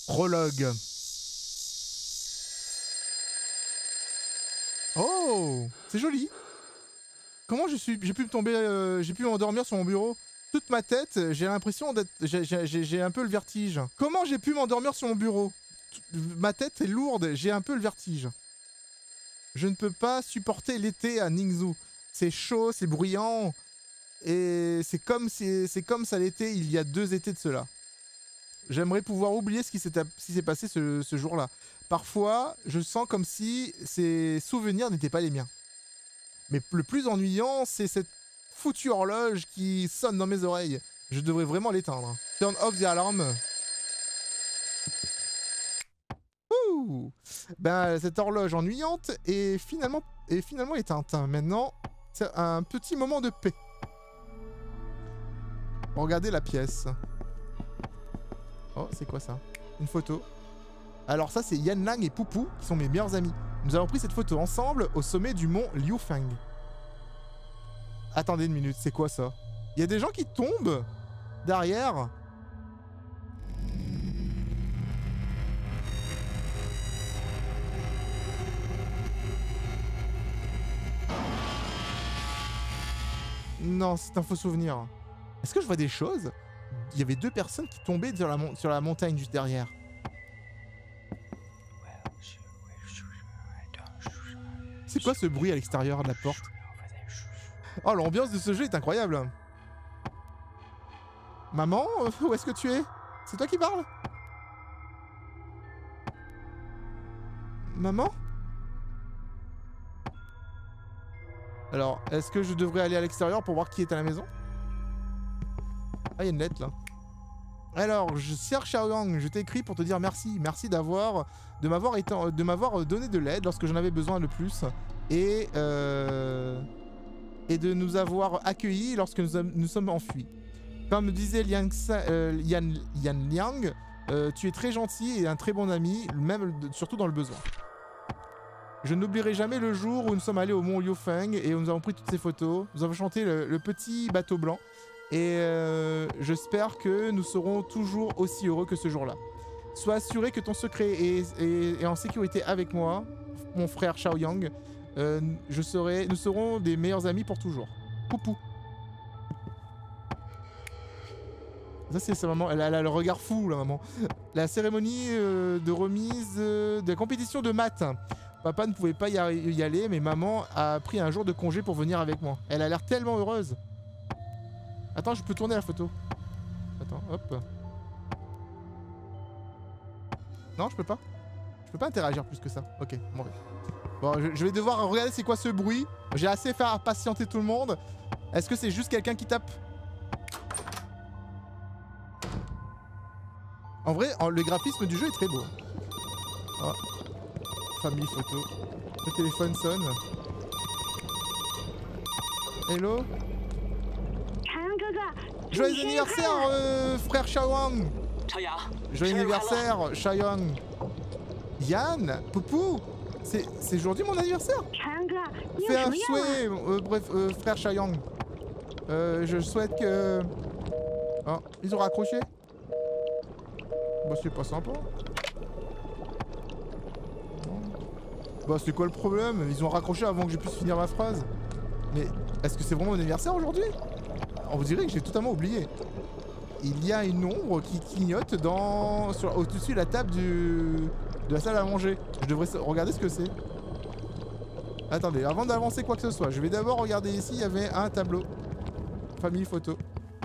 Prologue. Oh, c'est joli. Comment j'ai pu me tomber, j'ai pu m'endormir sur mon bureau? Toute ma tête, j'ai l'impression d'être... J'ai un peu le vertige. Comment j'ai pu m'endormir sur mon bureau? Ma tête est lourde, j'ai un peu le vertige. Je ne peux pas supporter l'été à Ningzhou. C'est chaud, c'est bruyant. Et c'est comme ça l'été il y a 2 étés de cela. J'aimerais pouvoir oublier ce qui s'est passé ce jour-là. Parfois, je sens comme si ces souvenirs n'étaient pas les miens. Mais le plus ennuyant, c'est cette foutue horloge qui sonne dans mes oreilles. Je devrais vraiment l'éteindre. Turn off the alarm. Ouh. Ben, cette horloge ennuyante est finalement éteinte. Maintenant, c'est un petit moment de paix. Regardez la pièce. Oh, c'est quoi ça? Une photo. Alors ça, c'est Yan Lang et Poupou, qui sont mes meilleurs amis. Nous avons pris cette photo ensemble au sommet du mont Liufeng. Attendez une minute, c'est quoi ça? Il y a des gens qui tombent derrière. Non, c'est un faux souvenir. Est-ce que je vois des choses? Il y avait 2 personnes qui tombaient sur la montagne juste derrière. C'est quoi ce bruit à l'extérieur de la porte? Oh, l'ambiance de ce jeu est incroyable. Maman, où est-ce que tu es? C'est toi qui parles? Maman? Alors, est-ce que je devrais aller à l'extérieur pour voir qui est à la maison? Ah, il y a une lettre là. Alors, Cher Xiaoyang, je t'écris pour te dire merci. Merci de m'avoir donné de l'aide lorsque j'en avais besoin le plus. Et de nous avoir accueillis lorsque nous sommes enfuis. Comme disait Yan Liang, tu es très gentil et un très bon ami, surtout dans le besoin. Je n'oublierai jamais le jour où nous sommes allés au mont Liufeng et où nous avons pris toutes ces photos. Nous avons chanté le petit bateau blanc. Et j'espère que nous serons toujours aussi heureux que ce jour-là. Sois assuré que ton secret est en sécurité avec moi, mon frère Xiaoyang. Nous serons des meilleurs amis pour toujours. Poupou. Ça c'est sa maman, elle a le regard fou la maman. La cérémonie de remise de la compétition de maths. Papa ne pouvait pas y aller, mais maman a pris un jour de congé pour venir avec moi. Elle a l'air tellement heureuse. Attends, je peux tourner la photo. Attends, hop. Non, je peux pas. Je peux pas interagir plus que ça. Ok, bon. Bon, je vais devoir regarder c'est quoi ce bruit. J'ai assez fait patienter tout le monde. Est-ce que c'est juste quelqu'un qui tape? En vrai, le graphisme du jeu est très beau. Oh. Famille photo. Le téléphone sonne. Hello? Joyeux anniversaire, frère Xiaoyang! Joyeux anniversaire, Xiaoyang! Yann? Poupou? C'est aujourd'hui mon anniversaire? Fais un souhait, frère Xiaoyang. Je souhaite que... Oh, ils ont raccroché? Bah c'est pas sympa. Bah c'est quoi le problème? Ils ont raccroché avant que je puisse finir ma phrase. Mais est-ce que c'est vraiment mon anniversaire aujourd'hui? On vous dirait que j'ai totalement oublié. Il y a une ombre qui clignote au-dessus de la table de la salle à manger. Je devrais regarder ce que c'est. Attendez, avant d'avancer quoi que ce soit, je vais d'abord regarder ici, il y avait un tableau. Famille photo.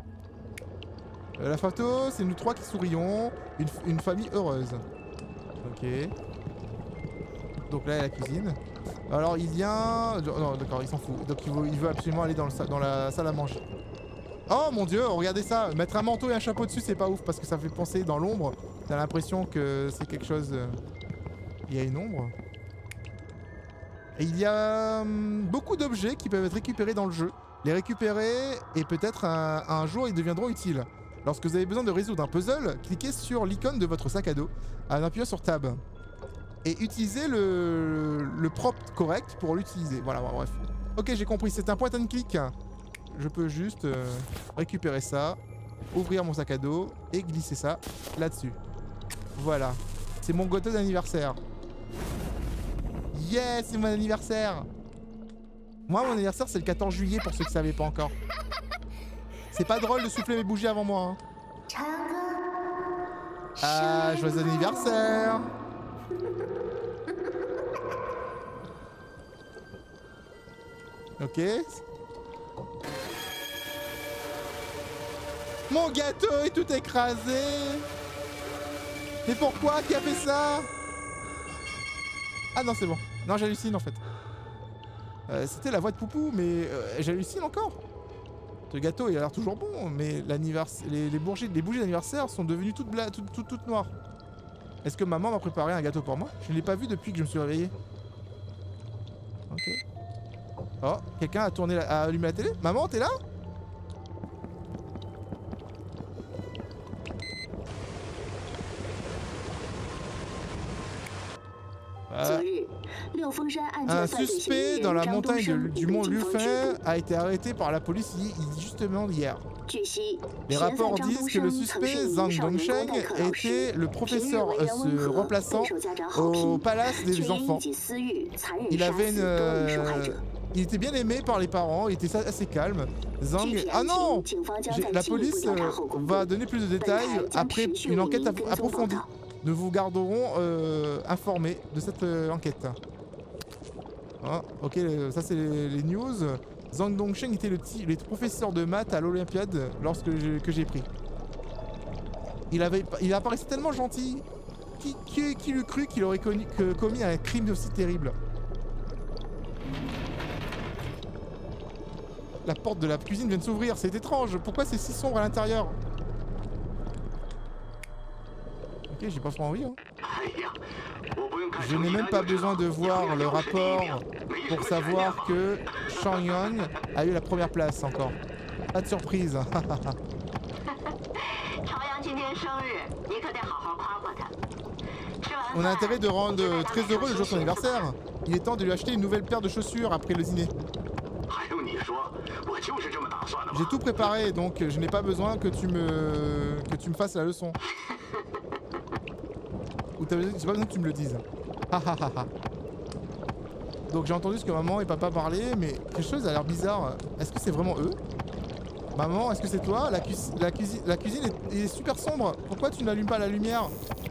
La photo, c'est nous 3 qui sourions. Une famille heureuse. Ok. Donc là, il y a la cuisine. Alors, il y a... Non, d'accord, il s'en fout. Donc, il veut absolument aller dans la salle à manger. Oh mon dieu, regardez ça. Mettre un manteau et un chapeau dessus, c'est pas ouf parce que ça fait penser dans l'ombre. T'as l'impression que c'est quelque chose... Il y a une ombre. Et il y a beaucoup d'objets qui peuvent être récupérés dans le jeu. Les récupérer et peut-être un jour ils deviendront utiles. Lorsque vous avez besoin de résoudre un puzzle, cliquez sur l'icône de votre sac à dos en appuyant sur Tab. Et utilisez le prompt correct pour l'utiliser. Voilà, bref. Ok, j'ai compris, c'est un point and click. Je peux juste récupérer ça, ouvrir mon sac à dos et glisser ça là-dessus. Voilà. C'est mon gâteau d'anniversaire. Yes, c'est mon anniversaire. Moi, mon anniversaire, c'est le 14 juillet pour ceux qui ne savaient pas encore. C'est pas drôle de souffler mes bougies avant moi. Hein. Ah, joyeux anniversaire. Ok. Mon gâteau est tout écrasé. Mais pourquoi? Qui a fait ça? Ah non, c'est bon. Non, j'hallucine en fait. C'était la voix de Poupou, mais j'hallucine encore. Ce gâteau, il a l'air toujours bon, mais les bougies d'anniversaire sont devenues toutes noires. Est-ce que maman m'a préparé un gâteau pour moi? Je ne l'ai pas vu depuis que je me suis réveillé. Ok. Oh, quelqu'un a allumé la télé? Maman, t'es là? Un suspect dans la montagne du mont Lufeng a été arrêté par la police justement hier. Les rapports disent que le suspect, Zhang Dongsheng, était le professeur se remplaçant au palace des enfants. Il était bien aimé par les parents, il était assez calme. Zhang... Ah non! La police va donner plus de détails après une enquête approfondie. Nous vous garderons informés de cette enquête. Ah, ok, ça c'est les news. Zhang Dongsheng était le professeur de maths à l'Olympiade que j'ai pris. Il apparaissait tellement gentil. Qui l'eût cru qu'il aurait commis un crime aussi terrible? La porte de la cuisine vient de s'ouvrir, c'est étrange. Pourquoi c'est si sombre à l'intérieur? Ok, j'ai pas trop envie. Hein. Je n'ai même pas besoin de voir le rapport pour savoir que Shang Yuan a eu la première place encore. Pas de surprise. On a intérêt de rendre très heureux le jour de son anniversaire. Il est temps de lui acheter une nouvelle paire de chaussures après le dîner. J'ai tout préparé, donc je n'ai pas besoin que tu me fasses la leçon. Ou j'ai pas besoin que tu me le dises. Donc j'ai entendu ce que maman et papa parlaient, mais quelque chose a l'air bizarre. Est-ce que c'est vraiment eux? Maman, est-ce que c'est toi? La cuisine est super sombre. Pourquoi tu n'allumes pas la lumière?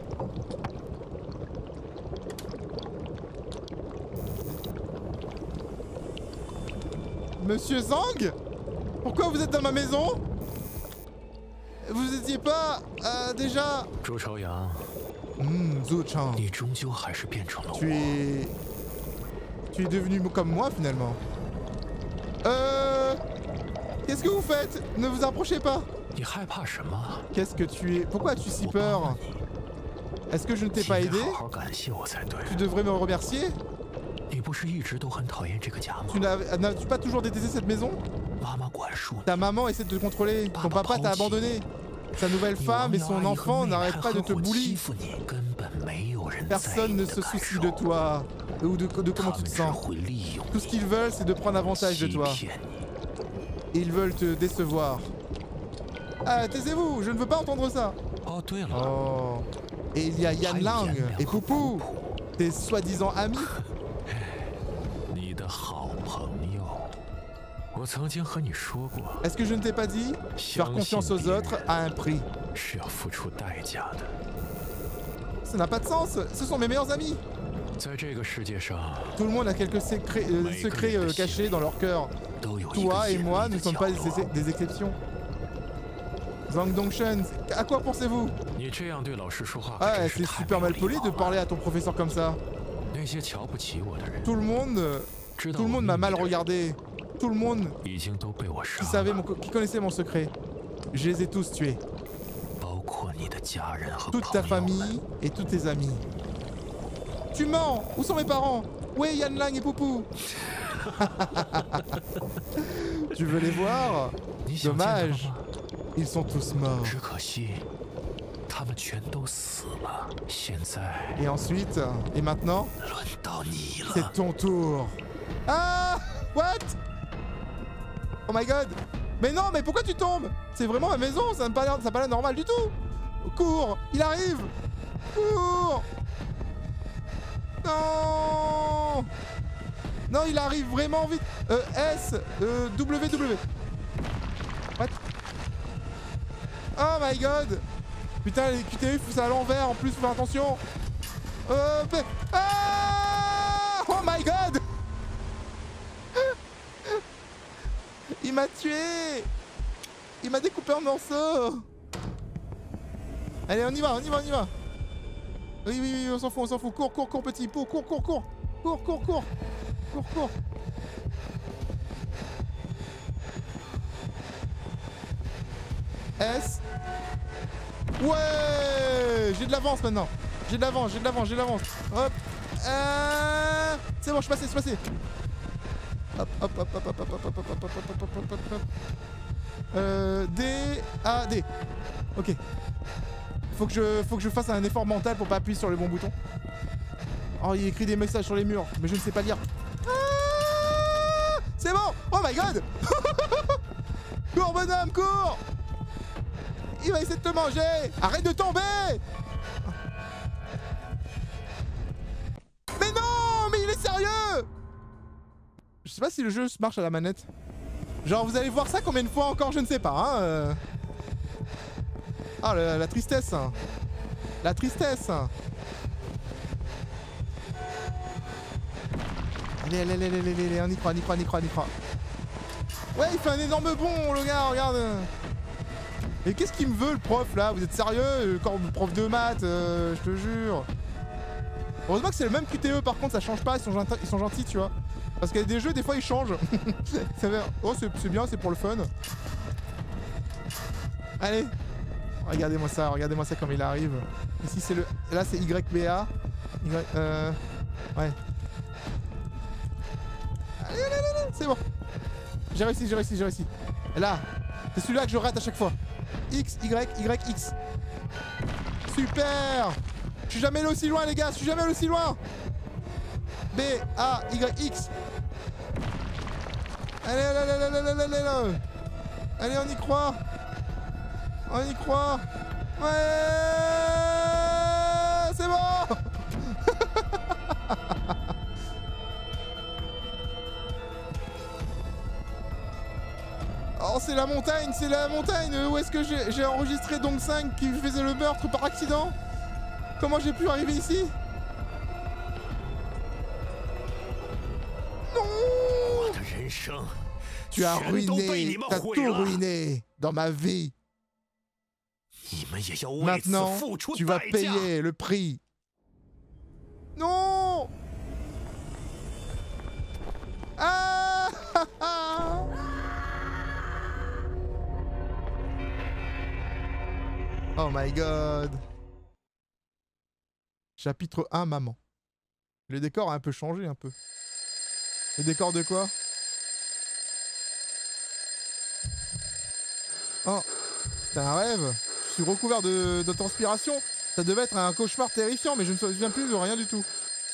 Monsieur Zhang? Pourquoi vous êtes dans ma maison? Vous étiez pas déjà... Zhou Chaoyang. Zhou Chang. Tu es devenu comme moi finalement. Qu'est-ce que vous faites? Ne vous approchez pas. Qu'est-ce que tu es? Pourquoi as-tu si peur? Est-ce que je ne t'ai pas aidé? Tu devrais me remercier. N'as-tu pas toujours détesté cette maison? Ta maman essaie de te contrôler. Ton papa t'a abandonné. Sa nouvelle femme et son enfant n'arrêtent pas de te bully. Personne ne se soucie de toi ou de comment tu te sens. Tout ce qu'ils veulent, c'est de prendre avantage de toi. Ils veulent te décevoir. Ah, taisez-vous, je ne veux pas entendre ça. Oh. Et il y a Yan Lang et Poupou, tes soi-disant amis. Est-ce que je ne t'ai pas dit? Faire confiance aux autres a un prix. Ça n'a pas de sens. Ce sont mes meilleurs amis. Tout le monde a quelques secrets cachés dans leur cœur. Toi et moi ne sommes pas des exceptions. Zhang Dongsheng, à quoi pensez-vous? Ah, c'est super mal poli de parler à ton professeur comme ça. Tout le monde m'a mal regardé. Tout le monde qui connaissait mon secret. Je les ai tous tués. Toute ta famille et tous tes amis. Tu mens! Où sont mes parents? Où est Yan Lang et Poupou? Tu veux les voir? Dommage. Ils sont tous morts. Et ensuite, et maintenant, c'est ton tour. Ah! What? Oh my god! Mais non, mais pourquoi tu tombes? C'est vraiment ma maison, ça n'a pas l'air normal du tout! Cours! Il arrive! Cours! Non! Non, il arrive vraiment vite. S, W. What? Oh my god! Putain, les QTF, c'est à l'envers en plus, faut faire attention. Ah! Oh my god! Il m'a tué! Il m'a découpé en morceaux! Allez, on y va. Oui, on s'en fout. Cours, petit pot, cours. Cours. S. Ouais! J'ai de l'avance maintenant. J'ai de l'avance. Hop. C'est bon, je suis passé. Hop. D, A, D. Ok. Faut que je fasse un effort mental pour pas appuyer sur le bon bouton. Oh, il écrit des messages sur les murs, mais je ne sais pas lire. Ah, c'est bon! Oh my god! Cours, bonhomme, cours! Il va essayer de te manger! Arrête de tomber! Mais non! Mais il est sérieux! Je sais pas si le jeu marche à la manette. Genre, vous allez voir ça combien de fois encore, je ne sais pas, hein. Ah, la tristesse. La tristesse. Allez, on y croit. Ouais, il fait un énorme bond, le gars, regarde. Et qu'est-ce qu'il me veut, le prof, là? Vous êtes sérieux? Encore le prof de maths, je te jure. Heureusement que c'est le même QTE, par contre, ça change pas, ils sont gentils, tu vois. Parce qu'il y a des jeux, des fois, ils changent. Oh, c'est bien, c'est pour le fun. Allez. Regardez-moi ça comme il arrive. Ici, c'est le... Là, c'est YBA. Ouais. Allez, c'est bon. J'ai réussi. Et là, c'est celui-là que je rate à chaque fois. X, Y, X. Super. Je suis jamais allé aussi loin, les gars. B, A, Y, X. Allez. Allez, on y croit. Ouais. C'est bon. Oh, c'est la montagne. Où est-ce que j'ai enregistré donc 5 qui faisait le meurtre par accident? Comment j'ai pu arriver ici? Non. Tu as ruiné, t'as tout ruiné dans ma vie. Maintenant, tu vas payer le prix. Non. Ah. Oh my god. Chapitre 1, maman. Le décor a un peu changé, un peu. Le décor de quoi? Oh, c'est un rêve. Je suis recouvert de transpiration. Ça devait être un cauchemar terrifiant, mais je ne me souviens plus de rien du tout.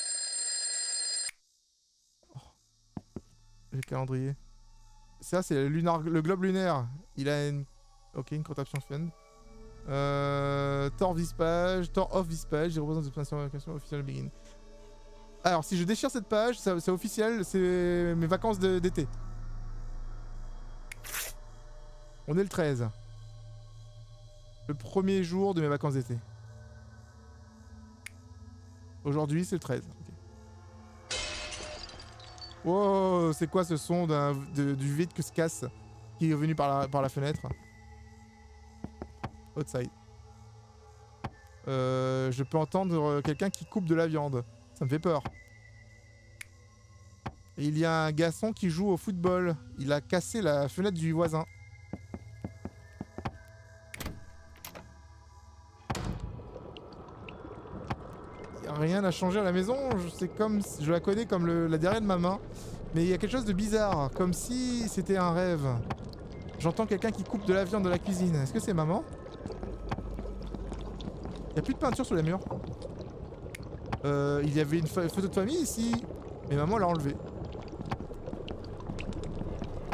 Oh. Le calendrier. Ça, c'est le globe lunaire. Il a une... Ok, une contraption fun. Tor off this page, il représente l'expression officielle begin. Alors, si je déchire cette page, c'est officiel, c'est mes vacances d'été. On est le 13. Le premier jour de mes vacances d'été. Aujourd'hui, c'est le 13. Okay. Wow, c'est quoi ce son du vide que se casse qui est venu par la fenêtre? Outside. Je peux entendre quelqu'un qui coupe de la viande. Ça me fait peur. Et il y a un garçon qui joue au football. Il a cassé la fenêtre du voisin. Rien n'a changé à la maison. C'est comme, je la connais comme la derrière de ma main. Mais il y a quelque chose de bizarre. Comme si c'était un rêve. J'entends quelqu'un qui coupe de la viande de la cuisine. Est-ce que c'est maman? Il n'y a plus de peinture sur les murs. Il y avait une photo de famille ici. Mais maman l'a enlevée.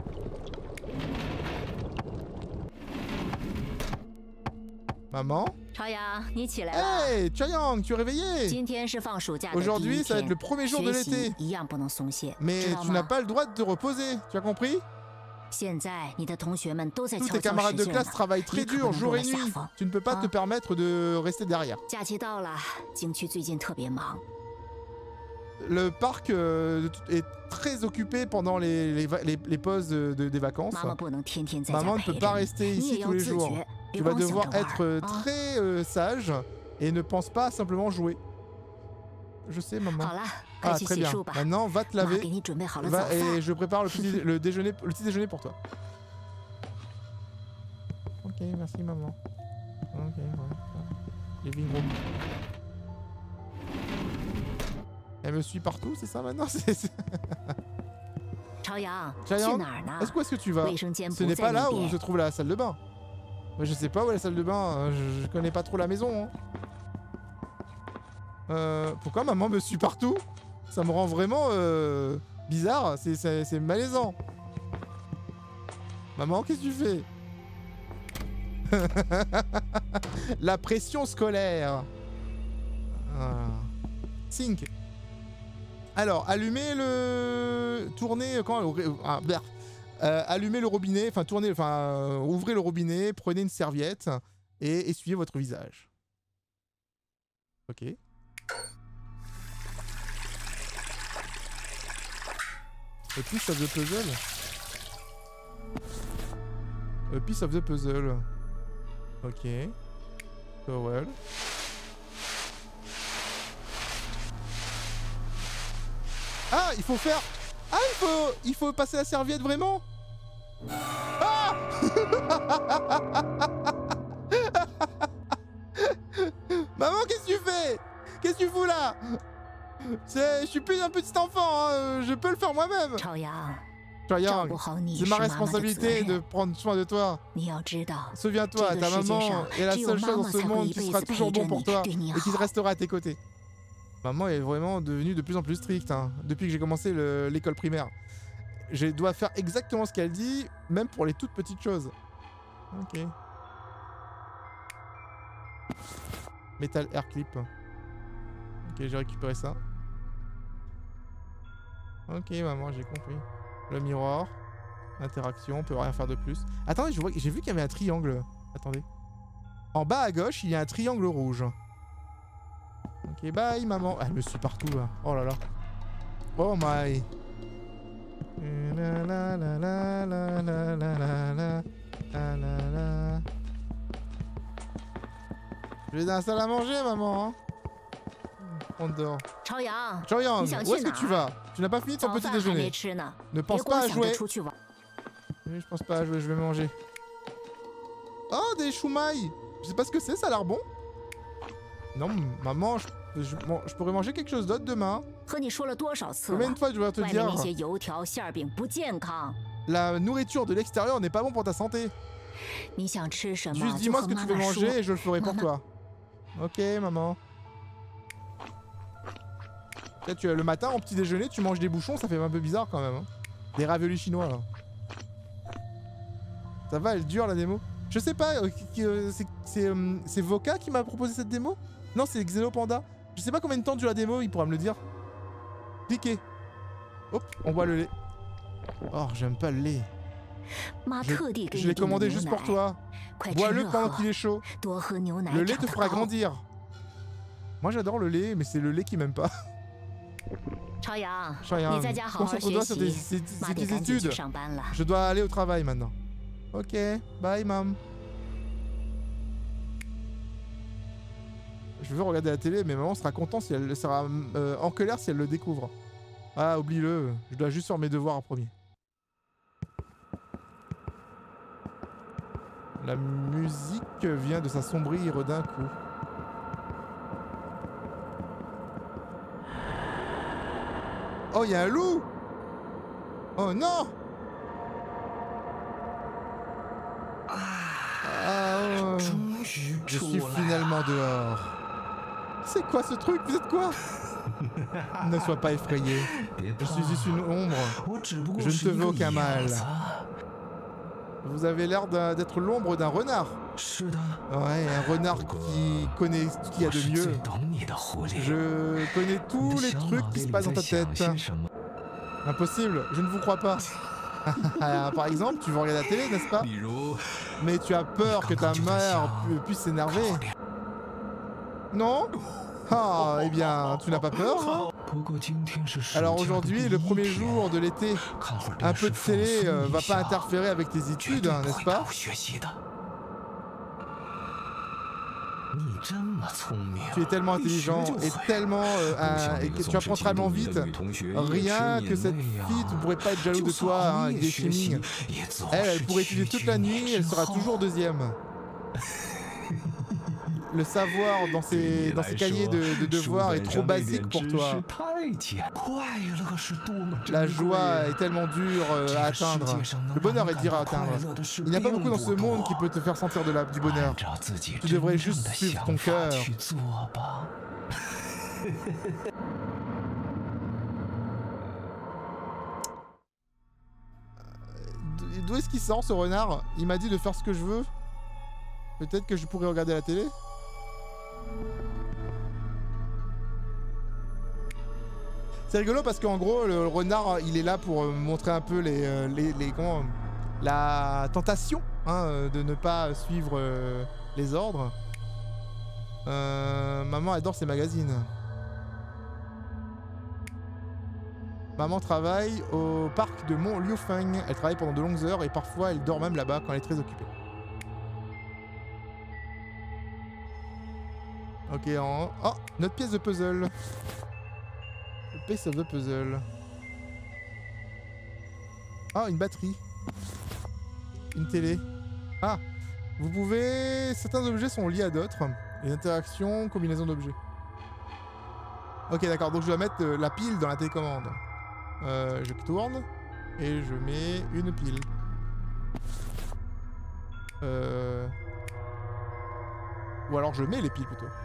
Maman? Hey, Chaoyang, tu es réveillé? Aujourd'hui, ça va être le premier jour de l'été. Mais tu n'as pas le droit de te reposer, tu as compris? Tous tes camarades de classe travaillent très dur, jour et nuit. Tu ne peux pas te permettre de rester derrière. Le parc est très occupé pendant les pauses des vacances. Maman ne peut pas rester ici tous les jours. Tu vas devoir être très sage et ne pense pas à simplement jouer. Je sais, maman. Ah, très bien. Maintenant, va te laver. Et je prépare le petit déjeuner pour toi. Ok, merci, maman. Ok, ouais. Living room. Elle me suit partout, c'est ça maintenant? Chaoyang, où est-ce que tu vas? Ce n'est pas là où se trouve la salle de bain. Je sais pas où est la salle de bain, je connais pas trop la maison. Pourquoi maman me suit partout? Ça me rend vraiment bizarre, c'est malaisant. Maman, qu'est-ce que tu fais? La pression scolaire. Sync. Alors, allumez le... Tournez... allumez le robinet, ouvrez le robinet, prenez une serviette et essuyez votre visage. Ok. A piece of the puzzle. A piece of the puzzle. Ok. Towel. Ah, il faut faire... Ah, il faut passer la serviette vraiment. Ah. Maman, qu'est-ce que tu fais? Qu'est-ce que tu fous là? Je suis plus un petit enfant, hein. Je peux le faire moi-même. Chaoyang, c'est ma responsabilité de prendre soin de toi. Souviens-toi, ta maman est la seule chose dans ce monde qui sera toujours bon pour toi et qui restera à tes côtés. Maman est vraiment devenue de plus en plus stricte, hein, depuis que j'ai commencé l'école primaire. Je dois faire exactement ce qu'elle dit, même pour les toutes petites choses. Ok. Metal Air Clip. Ok, j'ai récupéré ça. Ok, maman, j'ai compris. Le miroir. Interaction, on peut rien faire de plus. Attendez, j'ai vu qu'il y avait un triangle. Attendez. En bas à gauche, il y a un triangle rouge. Ok, bye, maman. Elle me suit partout, là. Oh là là. Oh my. La la la la la la la la la la. Je vais dans la salle à manger, maman. On dort. Chaoyang, où est-ce que tu vas? Tu n'as pas fini ton petit déjeuner. Ne pense pas à jouer. Oui, je pense pas à jouer, je vais manger. Oh, des choumailles. Je sais pas ce que c'est, ça a l'air bon. Non, maman, je pourrais manger quelque chose d'autre demain. Combien de fois je dois te dire? La nourriture de l'extérieur n'est pas bon pour ta santé. Juste dis-moi ce que tu veux manger et je le ferai pour toi. Ok, maman. Là, le matin, en petit déjeuner, tu manges des bouchons, ça fait un peu bizarre quand même. Hein. Des raviolis chinois, là. Ça va, elle dure la démo. Je sais pas, c'est Voka qui m'a proposé cette démo? Non, c'est Xenopanda. Je sais pas combien de temps dure la démo, il pourra me le dire. Cliquez. Hop, on boit le lait. Oh, j'aime pas le lait. Je l'ai commandé juste pour toi. Bois-le pendant qu'il est chaud. Le lait te fera grandir. Moi j'adore le lait, mais c'est le lait qui m'aime pas. Chaoyang, concentre-toi sur tes études. Je dois aller au travail maintenant. Ok, bye, mam. Je veux regarder la télé, mais maman sera contente si elle sera en colère si elle le découvre. Ah, oublie-le. Je dois juste faire mes devoirs en premier. La musique vient de s'assombrir d'un coup. Oh, il y a un loup! Oh non! Oh. Je suis finalement dehors. C'est quoi ce truc? Vous êtes quoi? Ne sois pas effrayé. Je suis juste une ombre. Je ne te veux aucun mal. Vous avez l'air d'être l'ombre d'un renard. Ouais, un renard qui connaît ce qu'il y a de mieux. Je connais tous les trucs qui se passent dans ta tête. Impossible, je ne vous crois pas. Par exemple, tu veux regarder la télé, n'est-ce pas? Mais tu as peur que ta mère puisse s'énerver. Non? Ah, eh bien, tu n'as pas peur, hein? Alors aujourd'hui, le premier jour de l'été, un peu de télé va pas interférer avec tes études, hein, n'est-ce pas? Tu es tellement intelligent et tellement et que tu apprends tellement vite. Rien que cette fille ne pourrait pas être jaloux de toi, hein, avec des chimines. Elle pourrait étudier toute la nuit, elle sera toujours deuxième. Le savoir dans ses cahiers de devoirs est trop basique pour toi. La joie est tellement dure à atteindre. Le bonheur est dur à atteindre. Il n'y a pas beaucoup dans ce monde qui peut te faire sentir du bonheur. Tu devrais juste suivre ton cœur. D'où est-ce qu'il sort ce renard? Il m'a dit de faire ce que je veux. Peut-être que je pourrais regarder la télé. C'est rigolo parce qu'en gros le renard il est là pour montrer un peu la tentation, hein, de ne pas suivre les ordres. Maman adore ses magazines. Maman travaille au parc de Mont Liufeng. Elle travaille pendant de longues heures et parfois elle dort même là-bas quand elle est très occupée. Ok, oh, notre pièce de puzzle. Piece of the puzzle. Ah, une batterie. Une télé. Ah, vous pouvez... Certains objets sont liés à d'autres. Les interactions, combinaison d'objets. Ok, d'accord, donc je dois mettre la pile dans la télécommande. Je tourne et je mets une pile. Ou alors je mets les piles plutôt.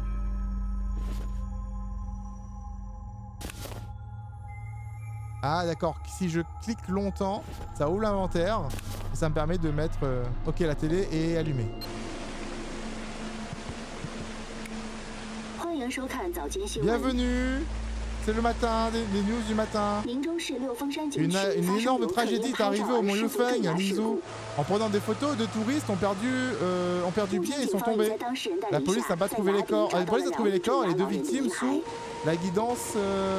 Ah d'accord, si je clique longtemps, ça ouvre l'inventaire et ça me permet de mettre... Ok, la télé est allumée. Bienvenue. C'est le matin, les news du matin. Une énorme tragédie est arrivée au Mont Liufeng, à Ningzhou. En prenant des photos, deux touristes ont perdu pied et sont tombés. La police n'a pas trouvé les corps. La police a trouvé les corps et les deux victimes sous la guidance...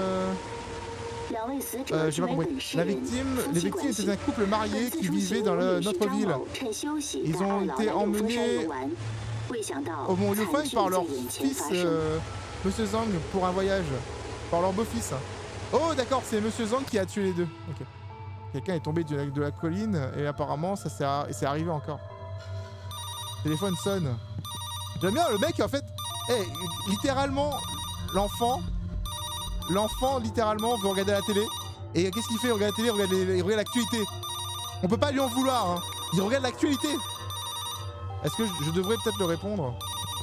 j'ai pas compris. Les victimes étaient un couple marié qui vivait dans notre ville. Ils ont été emmenés au Mont Liufeng par leur fils, Monsieur Zhang, pour un voyage. Par leur beau-fils. Oh d'accord, c'est Monsieur Zhang qui a tué les deux. Ok. Quelqu'un est tombé de la colline et apparemment ça c'est arrivé encore. Le téléphone sonne. J'aime bien le mec en fait. Littéralement, l'enfant littéralement veut regarder la télé. Et qu'est-ce qu'il fait? Il regarde la télé, il regarde l'actualité. On peut pas lui en vouloir, hein. Il regarde l'actualité. Est-ce que je devrais peut-être le répondre?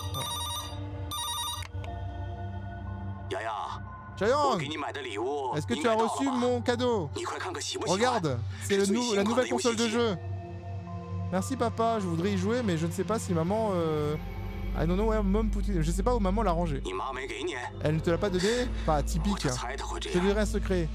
Chaeyang, est-ce que tu as reçu mon cadeau? Regarde, c'est la nouvelle console de jeu. Merci papa, je voudrais y jouer mais je ne sais pas si maman... I don't know where mom put it. Je sais pas où maman l'a rangé. Elle ne te l'a pas donné? Pas typique. Je te dirai un secret.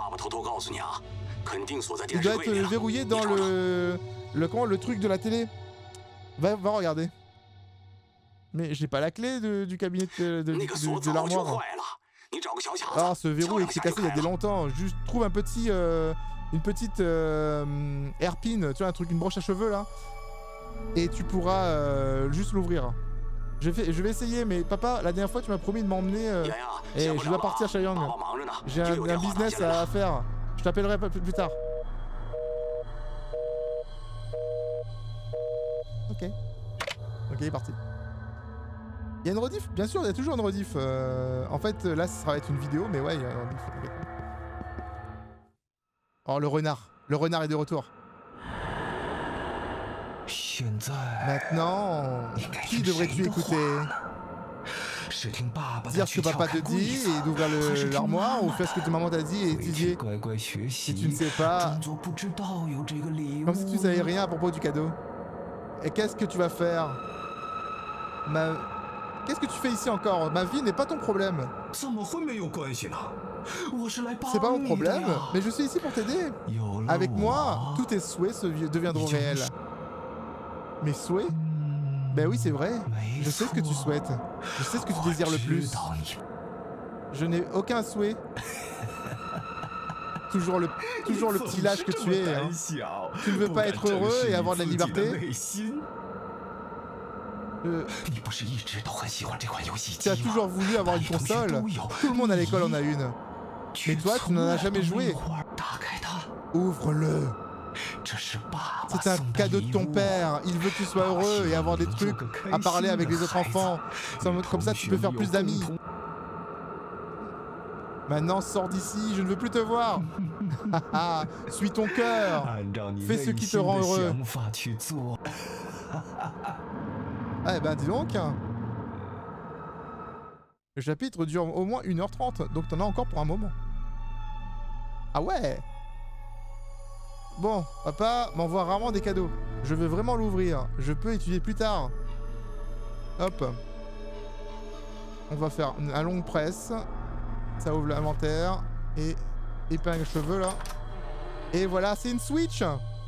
Il doit être verrouillé dans le truc de la télé. Va regarder. Mais j'ai pas la clé du cabinet de l'armoire. Ah, ce verrou il s'est cassé il y a longtemps. Juste trouve un petit, une petite hairpin, tu vois, une broche à cheveux là. Et tu pourras juste l'ouvrir. Je vais essayer, mais papa, la dernière fois tu m'as promis de m'emmener et je dois partir, Chaeyang. J'ai un business à faire. Je t'appellerai plus tard. Ok. Ok, il est parti. Il y a une rediff? Bien sûr, il y a toujours une rediff. En fait, là, ça va être une vidéo, mais ouais, il y a une rediff. Okay. Oh, le renard. Le renard est de retour. Maintenant, qui devrais-tu écouter? Dire ce que papa te dit et d'ouvrir l'armoire ou faire ce que ta maman t'a dit et étudier. Si tu ne sais pas, comme si tu savais rien à propos du cadeau. Et qu'est-ce que tu vas faire? Qu'est-ce que tu fais ici encore? Ma vie n'est pas ton problème. C'est pas mon problème, mais je suis ici pour t'aider. Avec moi, tous tes souhaits deviendront réels. Mes souhaits? Ben oui, c'est vrai. Je sais ce que tu souhaites. Je sais ce que tu désires le plus. Je n'ai aucun souhait. Toujours le petit lâche que tu es. Hein. Tu ne veux pas être heureux et avoir de la liberté? Tu as toujours voulu avoir une console. Tout le monde à l'école en a une. Mais toi, tu n'en as jamais joué. Ouvre-le. C'est un cadeau de ton père. Il veut que tu sois heureux et avoir des trucs à parler avec les autres enfants. Comme ça, tu peux faire plus d'amis. Maintenant, sors d'ici. Je ne veux plus te voir. Suis ton cœur. Fais ce qui te rend heureux. Eh ben, dis donc. Le chapitre dure au moins 1h30, donc t'en as encore pour un moment. Ah ouais. Bon, papa m'envoie rarement des cadeaux. Je veux vraiment l'ouvrir. Je peux étudier plus tard. Hop. On va faire un long presse. Ça ouvre l'inventaire. Et épingle cheveux là. Et voilà, c'est une Switch.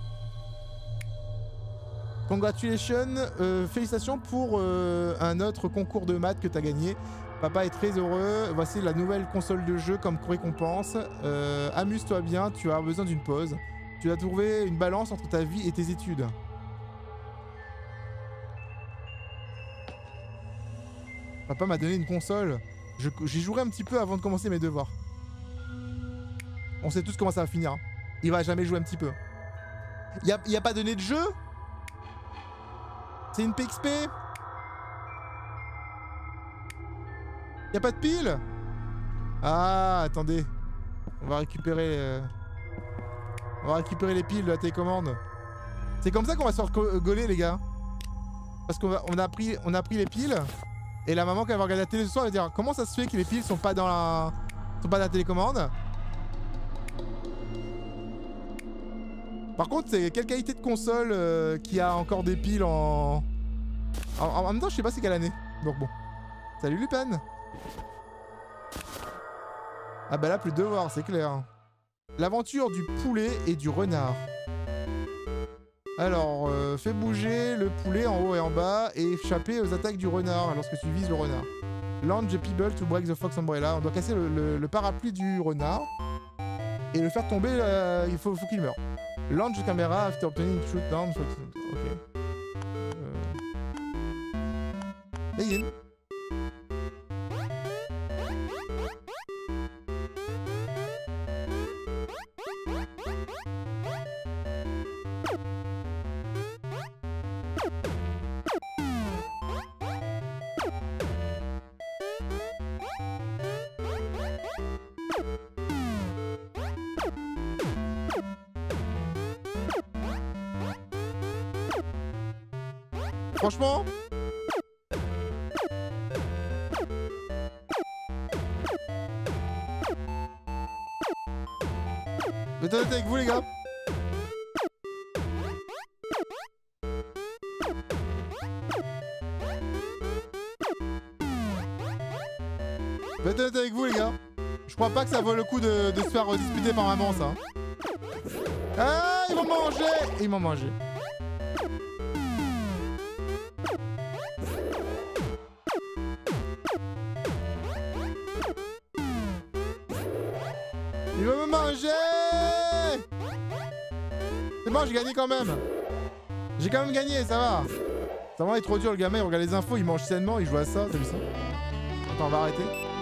Congratulations, félicitations pour un autre concours de maths que tu as gagné. Papa est très heureux. Voici la nouvelle console de jeu comme récompense. Amuse-toi bien, tu as besoin d'une pause. Tu dois trouver une balance entre ta vie et tes études. Papa m'a donné une console. J'y jouerai un petit peu avant de commencer mes devoirs. On sait tous comment ça va finir. Hein. Il va jamais jouer un petit peu. Y a pas donné de jeu? C'est une PXP? Y'a pas de pile? Ah, attendez. On va récupérer les piles de la télécommande. C'est comme ça qu'on va se faire gauler, les gars. Parce qu'on a pris les piles. Et la maman, quand elle va regarder la télé ce soir, elle va dire comment ça se fait que les piles sont pas dans la télécommande? Par contre, c'est quelle qualité de console qui a encore des piles en même temps, je sais pas c'est quelle année. Donc bon. Salut Lupin. Ah bah là, plus de devoirs, c'est clair. L'aventure du poulet et du renard. Alors, fais bouger le poulet en haut et en bas et échapper aux attaques du renard lorsque tu vises le renard. Launch the people to break the fox umbrella. On doit casser le parapluie du renard et le faire tomber. Il faut qu'il meure. Launch the camera after obtaining shoot down. Ok. Begin. Franchement, je vais être honnête avec vous les gars. Je vais être honnête avec vous les gars. Je crois pas que ça vaut le coup de se faire disputer par maman ça. Ah, ils m'ont mangé. Ils m'ont mangé. Il veut me manger. C'est bon, j'ai gagné quand même. J'ai quand même gagné, ça va. Ça va être trop dur le gamin, il regarde les infos, il mange sainement, il joue à ça, t'as vu ça? Attends, on va arrêter.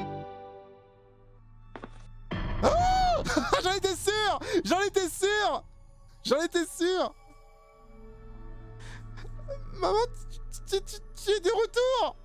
Oh j'en étais sûr. J'en étais sûr. J'en étais sûr. Maman, tu es de retour.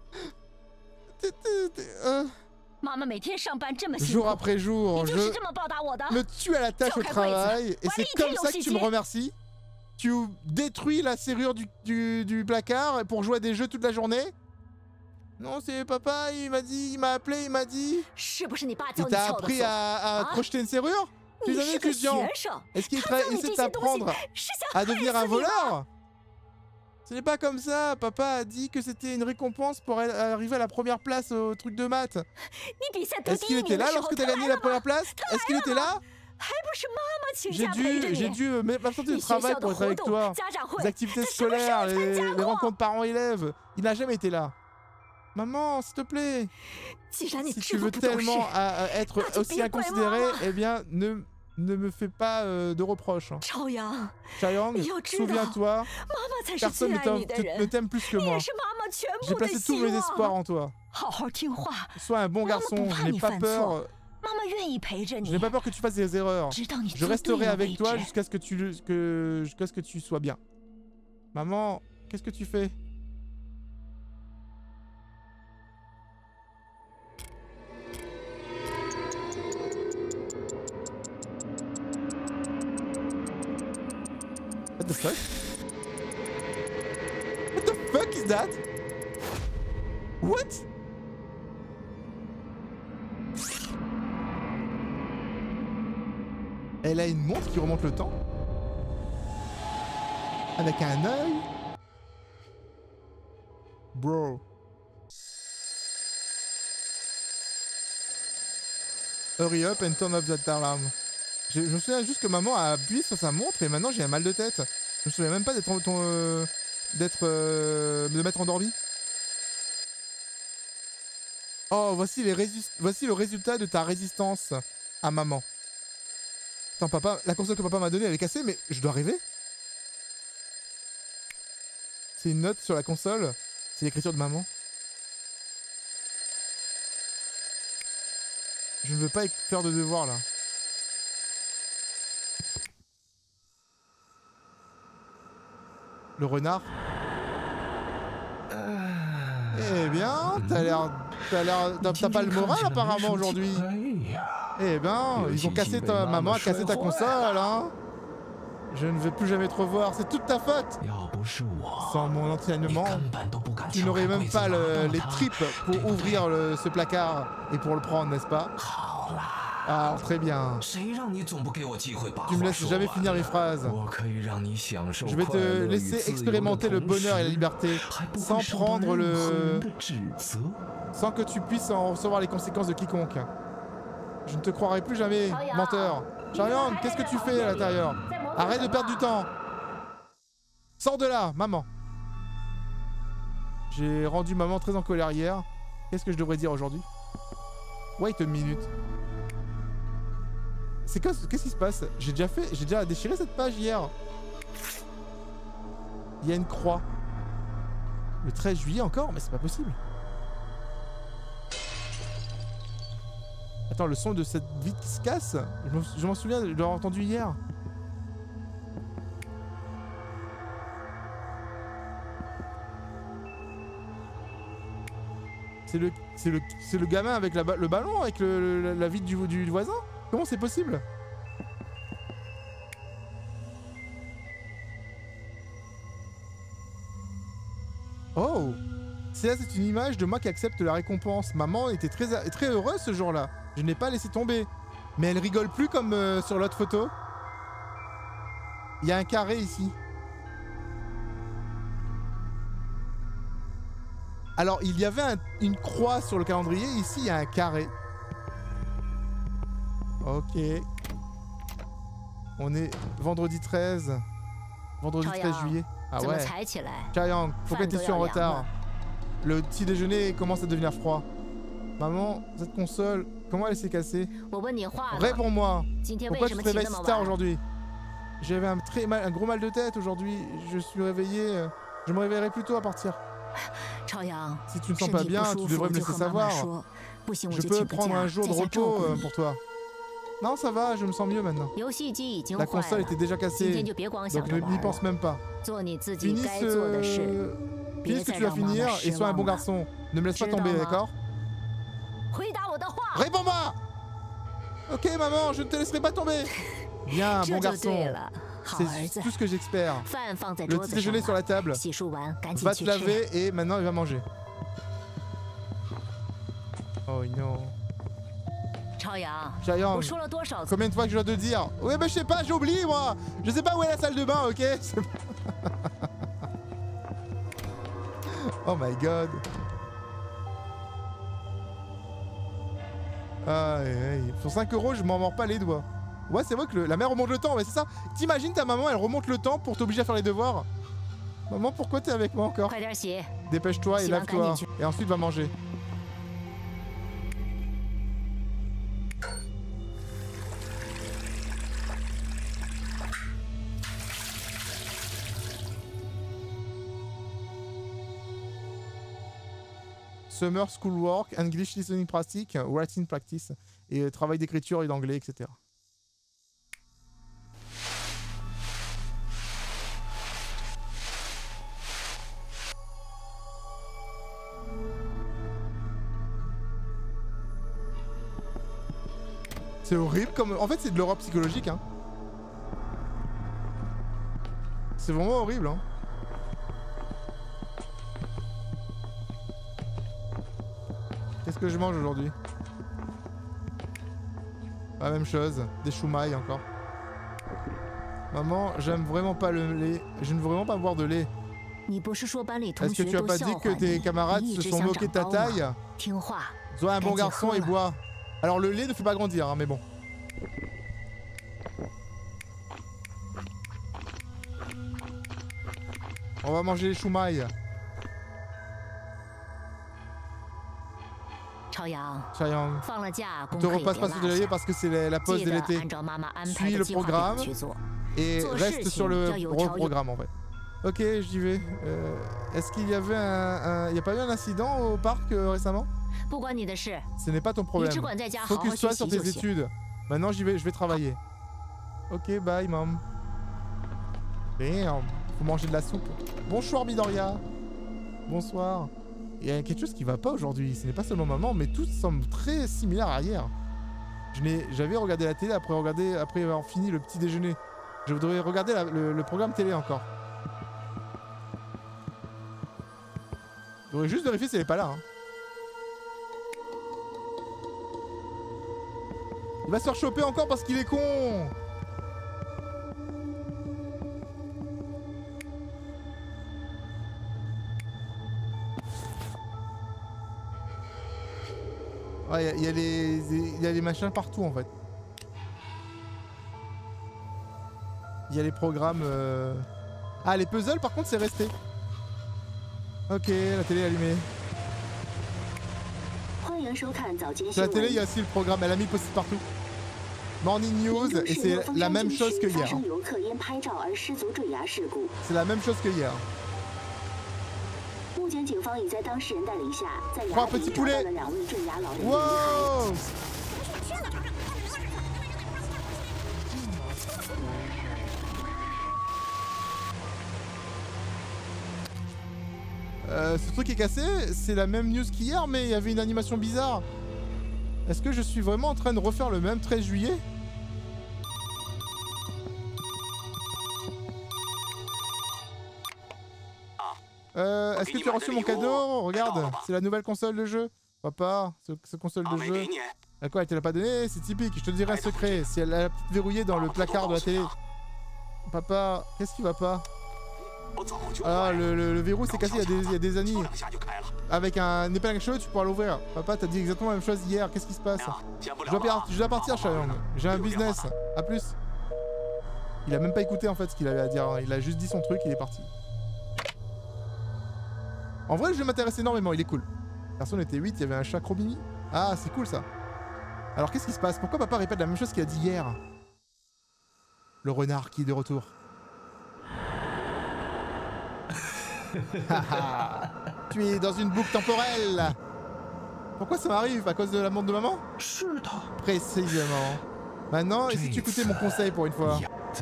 Jour après jour, je me tue à la tâche au travail et c'est comme ça que tu me remercies. Tu détruis la serrure du placard pour jouer à des jeux toute la journée. Non, c'est papa, il m'a appelé, il m'a dit. Il t'a appris à crocheter une serrure? Tu es un étudiant. Est-ce qu'il essaie de t'apprendre à devenir un voleur? Ce n'est pas comme ça. Papa a dit que c'était une récompense pour arriver à la première place au truc de maths. Est-ce qu'il était là lorsque tu as gagné la première place? Est-ce qu'il était là? J'ai dû m'absenter du travail pour être avec toi. Les activités scolaires, les rencontres parents-élèves. Il n'a jamais été là. Maman, s'il te plaît. Si tu veux tellement être aussi inconsidéré, eh bien, ne me fais pas de reproches. Chaoyang, souviens-toi, personne ne t'aime plus que moi. J'ai placé tous mes espoirs en toi. Sois un bon garçon, je n'ai pas peur. Je n'ai pas peur que tu fasses des erreurs. Je resterai avec toi jusqu'à ce que tu sois bien. Maman, qu'est-ce que tu fais? What the fuck? What the fuck is that? What? Elle a une montre qui remonte le temps. Avec un œil. Bro. Hurry up and turn off that alarm. Je me souviens juste que maman a appuyé sur sa montre et maintenant j'ai un mal de tête. Je me souviens même pas de me mettre endormi. Oh, voici le résultat de ta résistance à maman. Attends, papa, la console que papa m'a donnée, elle est cassée, mais je dois rêver. C'est une note sur la console. C'est l'écriture de maman. Je ne veux pas faire de devoir là. Le renard. Eh bien, t'as pas le moral apparemment aujourd'hui. Eh ben, ils ont cassé maman a cassé ta console, hein. Je ne veux plus jamais te revoir, c'est toute ta faute. Sans mon entraînement, tu n'aurais même pas les tripes pour ouvrir ce placard et pour le prendre, n'est-ce pas? Ah, très bien. Tu me laisses jamais finir les phrases. Je vais te laisser expérimenter le bonheur et la liberté sans que tu puisses en recevoir les conséquences de quiconque. Je ne te croirai plus jamais, menteur. Chaoyang, qu'est-ce que tu fais à l'intérieur? Arrête de perdre du temps. Sors de là, maman. J'ai rendu maman très en colère hier. Qu'est-ce que je devrais dire aujourd'hui? Wait a minute. Qu'est-ce qui se passe? J'ai déjà déchiré cette page hier. Il y a une croix. Le 13 juillet encore? Mais c'est pas possible. Attends, le son de cette vitre qui se casse? Je m'en souviens de l'avoir entendu hier. C'est le gamin avec le ballon, avec la vitre du voisin? Comment c'est possible? Oh! C'est une image de moi qui accepte la récompense. Maman était très heureuse ce jour-là. Je n'ai pas laissé tomber. Mais elle rigole plus comme sur l'autre photo. Il y a un carré ici. Alors, il y avait une croix sur le calendrier. Ici, il y a un carré. Ok. On est vendredi 13. Vendredi 13 juillet. Ah ouais. Chaoyang, pourquoi t'es en retard? Le petit déjeuner commence à devenir froid. Maman, cette console, comment elle s'est cassée? Réponds-moi. Pourquoi tu te réveilles si tard aujourd'hui? J'avais un gros mal de tête aujourd'hui. Je suis réveillé. Je me réveillerai plus tôt à partir. Si tu ne sens pas bien, tu devrais me laisser savoir. Je peux prendre un jour de repos pour toi. Non, ça va, je me sens mieux maintenant. La console était déjà cassée, donc n'y pense même pas. Finis ce que tu vas finir et sois un bon garçon. Ne me laisse pas tomber, d'accord? Réponds-moi! Ok, maman, je ne te laisserai pas tomber. Bien, bon garçon. C'est tout ce que j'espère. Le petit déjeuner sur la table. Va te laver et maintenant il va manger. Oh non. Chaoyang, combien de fois que je dois te dire? Ouais, mais je sais pas, j'ai oublié moi. Je sais pas où est la salle de bain, ok? Oh my god. Aïe. Pour 5 € je m'en mords pas les doigts. Ouais c'est vrai que la mère remonte le temps, mais c'est ça. T'imagines ta maman elle remonte le temps pour t'obliger à faire les devoirs. Maman pourquoi t'es avec moi encore? Dépêche-toi et lave-toi. Et ensuite va manger. Summer Schoolwork, English Listening Practice, Writing Practice, et travail d'écriture et d'anglais, etc. C'est horrible comme... En fait c'est de l'horreur psychologique hein. C'est vraiment horrible hein. Qu'est-ce que je mange aujourd'hui? La même chose, des choumailles encore. Maman, j'aime vraiment pas le lait. Je ne veux vraiment pas boire de lait. Est-ce que tu as pas dit que tes camarades se sont moqués de ta taille? Sois un bon garçon et bois. Alors le lait ne fait pas grandir, hein, mais bon. On va manger les choumailles. Chaoyang, ne te repasse pas sur de l'été parce que c'est la pause de l'été. Suis le programme et reste sur le programme en fait. Ok, j'y vais. Est-ce qu'il y avait il n'y a pas eu un incident au parc récemment? Ce n'est pas ton problème. Focus-toi sur tes études. Maintenant je vais travailler. Ok, bye mom. Merde, faut manger de la soupe. Bonsoir Midoriya. Bonsoir. Il y a quelque chose qui va pas aujourd'hui. Ce n'est pas seulement maman, mais tout semble très similaire à hier. J'avais regardé la télé après avoir fini le petit déjeuner. Je voudrais regarder le programme télé encore. Je voudrais juste vérifier si elle est pas là. Hein. Il va se faire choper encore parce qu'il est con. Ouais, il y a les machins partout en fait. Il y a les programmes... Ah, les puzzles par contre c'est resté. Ok, la télé est allumée. Sur la télé il y a aussi le programme, elle a mis post-it partout. Morning News, et c'est la même chose que hier. C'est la même chose que hier. 3 petits poulets. Wow. Ce truc est cassé, c'est la même news qu'hier, mais il y avait une animation bizarre. Est-ce que je suis vraiment en train de refaire le même 13 juillet? Est-ce que tu as reçu mon cadeau? Regarde, c'est la nouvelle console de jeu. Papa, ce console de jeu. À quoi, elle te l'a pas donné? C'est typique, je te dirai un secret. Si elle l'a verrouillée dans le placard de la télé. Papa, qu'est-ce qui va pas? Ah, le verrou s'est cassé il y a des années. Avec un épingle à cheveux, tu pourras l'ouvrir. Papa, t'as dit exactement la même chose hier, qu'est-ce qui se passe? Je dois partir, Chaoyang. J'ai un business. A plus. Il a même pas écouté en fait ce qu'il avait à dire. Il a juste dit son truc, il est parti. En vrai, le jeu m'intéresse énormément, il est cool. Personne était 8, il y avait un chat Chromini. Ah, c'est cool ça. Alors qu'est-ce qui se passe? Pourquoi papa répète la même chose qu'il a dit hier? Le renard qui est de retour. Tu es dans une boucle temporelle. Pourquoi ça m'arrive? À cause de la montre de maman? Précisément. Maintenant, et si tu écoutais mon conseil pour une fois?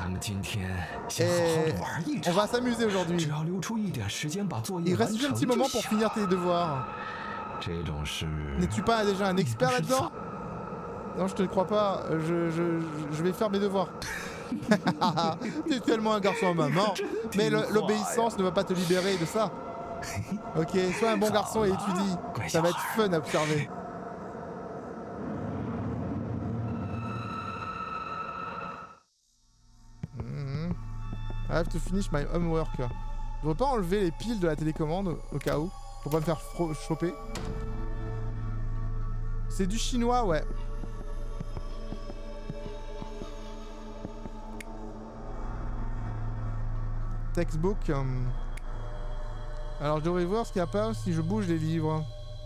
Et on va s'amuser aujourd'hui. Il reste juste un petit moment pour finir tes devoirs. N'es-tu pas déjà un expert là-dedans? Non, je te crois pas. Je vais faire mes devoirs. Tu es tellement un garçon à maman. Mais l'obéissance ne va pas te libérer de ça. Ok, sois un bon garçon et étudie. Ça va être fun à observer. I have to finish my homework. Je ne veux pas enlever les piles de la télécommande au cas où. Pour pas me faire choper. C'est du chinois, ouais. Textbook. Alors je devrais voir ce qu'il y a pas si je bouge les livres.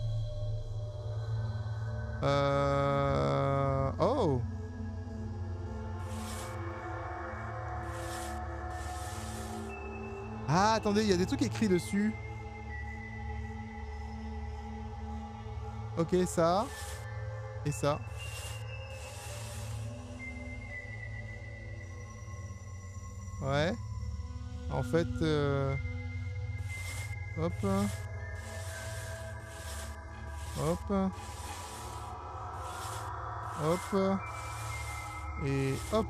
Oh. Ah, attendez, il y a des trucs écrits dessus. Ok, ça. Et ça. Ouais. En fait... Hop. Hop. Hop. Et hop.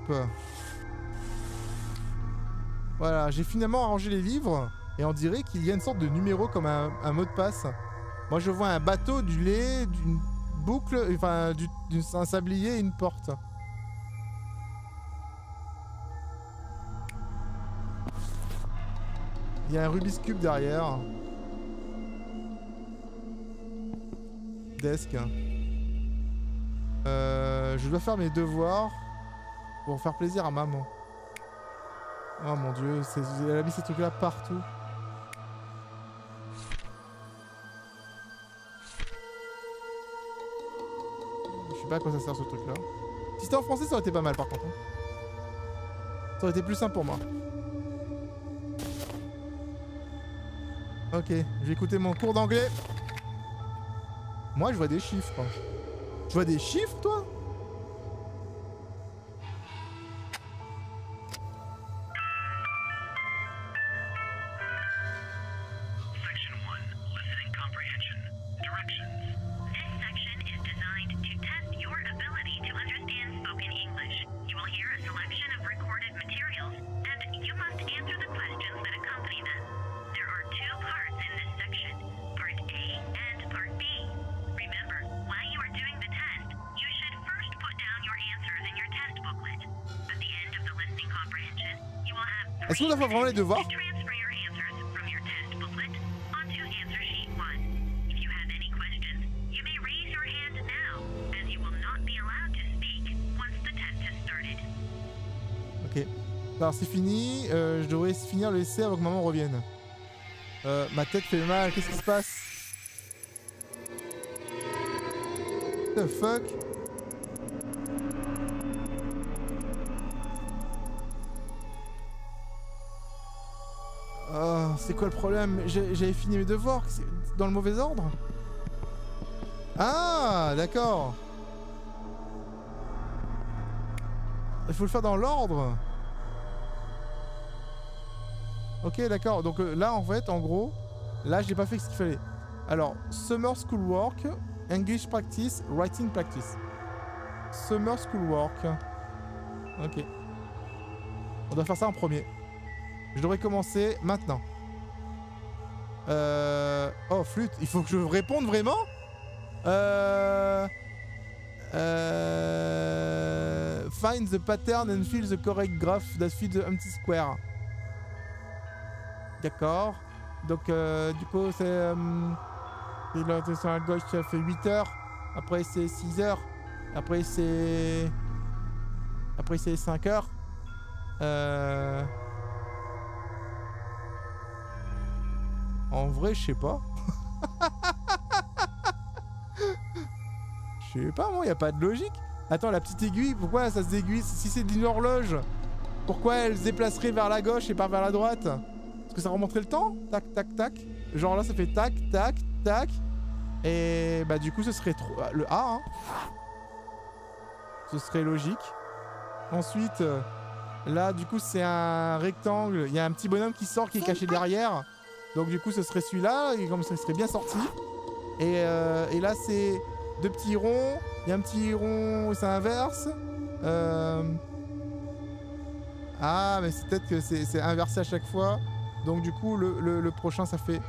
Voilà, j'ai finalement arrangé les livres. Et on dirait qu'il y a une sorte de numéro comme un mot de passe. Moi je vois un bateau, du lait, d'une boucle, enfin un sablier et une porte. Il y a un Rubik's Cube derrière. Desk. Je dois faire mes devoirs pour faire plaisir à maman. Oh mon dieu, elle a mis ces trucs là partout. Je sais pas à quoi ça sert ce truc là. Si c'était en français ça aurait été pas mal par contre. Ça aurait été plus simple pour moi. Ok, je vais écouter mon cours d'anglais. Moi je vois des chiffres. Tu vois des chiffres toi? Est-ce qu'on doit faire vraiment les devoirs? Ok. Alors c'est fini, je devrais finir le essai avant que maman revienne. Ma tête fait mal, qu'est-ce qui se passe? What the fuck? Oh, c'est quoi le problème? J'avais fini mes devoirs, dans le mauvais ordre? Ah, d'accord. Il faut le faire dans l'ordre. Ok, d'accord. Donc là, en fait, en gros, là, j'ai pas fait ce qu'il fallait. Alors, Summer School Work, English Practice, Writing Practice. Summer School Work. Ok. On doit faire ça en premier. Je devrais commencer maintenant. Oh, flûte. Il faut que je réponde vraiment? Find the pattern and fill the correct graph that fits the empty square. D'accord. Donc, du coup, c'est... sur la gauche, ça fait 8 heures. Après, c'est 6 heures. Après, c'est... 5 heures. En vrai, je sais pas. Je sais pas, moi, y a pas de logique. Attends, la petite aiguille, pourquoi ça se déguise? Si c'est d'une horloge, pourquoi elle se déplacerait vers la gauche et pas vers la droite? Parce que ça remonterait le temps? Tac, tac, tac. Genre là, ça fait tac, tac, tac. Et bah du coup, ce serait le A, hein. Ce serait logique. Ensuite, là, du coup, c'est un rectangle. Il y a un petit bonhomme qui sort, qui est caché derrière. Donc du coup, ce serait celui-là. Et comme ça, il serait bien sorti. Et là, c'est deux petits ronds. Il y a un petit rond, ça inverse. Ah, mais c'est peut-être que c'est inversé à chaque fois. Donc du coup, le prochain, ça fait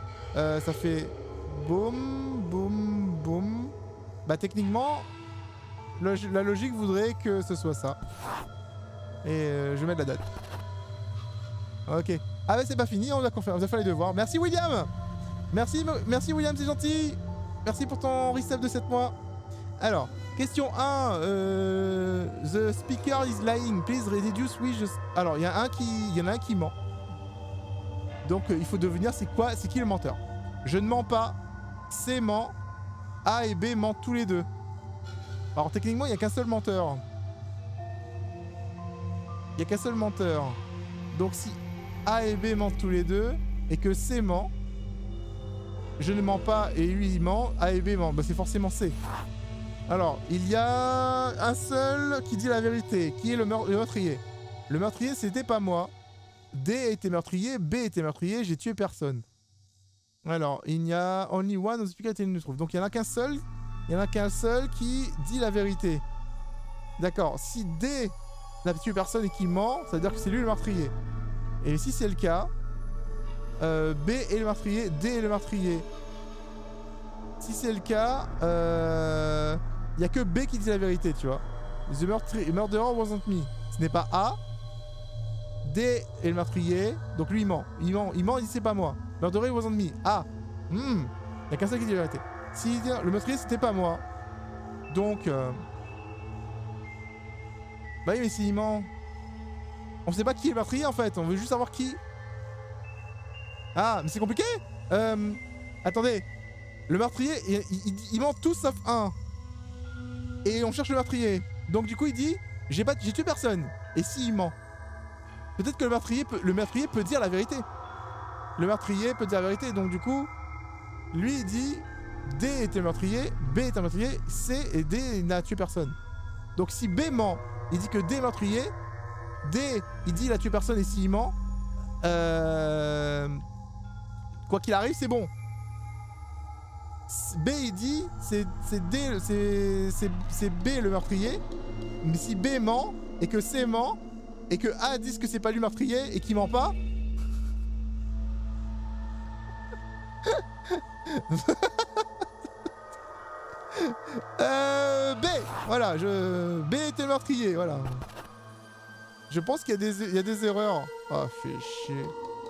boum, boum, boum. Bah techniquement, la logique voudrait que ce soit ça. Et je vais mettre la date. Ok. Ah bah c'est pas fini, on va faire les devoirs. Merci William. Merci William, c'est gentil. Merci pour ton resub de 7 mois. Alors, question 1. The speaker is lying. Please reduce. Oui, alors, il y en a un qui ment. Donc, il faut devenir c'est qui le menteur. Je ne mens pas. C ment. A et B mentent tous les deux. Alors, techniquement, il n'y a qu'un seul menteur. Il n'y a qu'un seul menteur. Donc, si A et B mentent tous les deux et que C ment, je ne mens pas et lui il ment, A et B ment. Bah, c'est forcément C. Alors, il y a un seul qui dit la vérité, qui est le meurtrier. Le meurtrier, c'était pas moi. D était meurtrier, B était meurtrier, j'ai tué personne. Alors, il y a only one of the speakers telling the truth. Donc, il n'y en a qu'un seul. Il n'y en a qu'un seul qui dit la vérité. D'accord. Si D n'a tué personne et qu'il ment, ça veut dire que c'est lui le meurtrier. Et si c'est le cas, B est le meurtrier, D est le meurtrier. Si c'est le cas, il n'y a que B qui dit la vérité, tu vois. The murderer wasn't me. Ce n'est pas A. D est le meurtrier, donc lui il ment. Il dit c'est pas moi. Murderer wasn't me. A. Il n'y a qu'un seul qui dit la vérité. S'il dit le meurtrier c'était pas moi. Donc... Bah oui mais s'il ment... On sait pas qui est le meurtrier en fait, on veut juste savoir qui. Ah mais c'est compliqué. Attendez. Le meurtrier, il ment tous sauf un. Et on cherche le meurtrier. Donc du coup il dit, j'ai tué personne. Et s'il ment, peut-être que le meurtrier peut dire la vérité. Le meurtrier peut dire la vérité. Donc du coup, lui il dit, D était meurtrier, B est un meurtrier, C et D n'a tué personne. Donc si B ment, il dit que D est meurtrier, D il dit il a tué personne et s'il ment, quoi qu'il arrive c'est bon. B il dit c'est B le meurtrier, mais si B ment et que C ment et que A dit que c'est pas lui le meurtrier et qu'il ment pas, B voilà, B était le meurtrier, voilà. Je pense qu'il y a des erreurs. Ah, fait chier.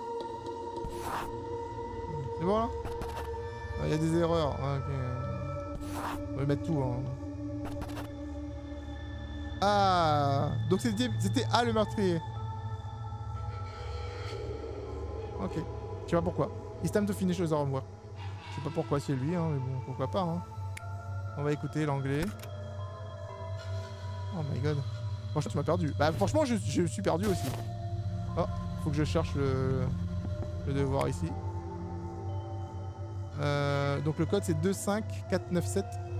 C'est bon là? Il y a des erreurs. Ah, ok. On va mettre tout. Hein. Ah, donc c'était A le meurtrier. Ok. Je sais pas pourquoi. It's time to finish the homework. Je sais pas pourquoi c'est lui, hein, mais bon, pourquoi pas. Hein. On va écouter l'anglais. Oh my god. Franchement, tu m'as perdu. Bah, franchement, je suis perdu aussi. Oh, faut que je cherche le devoir ici. Donc le code c'est 25497.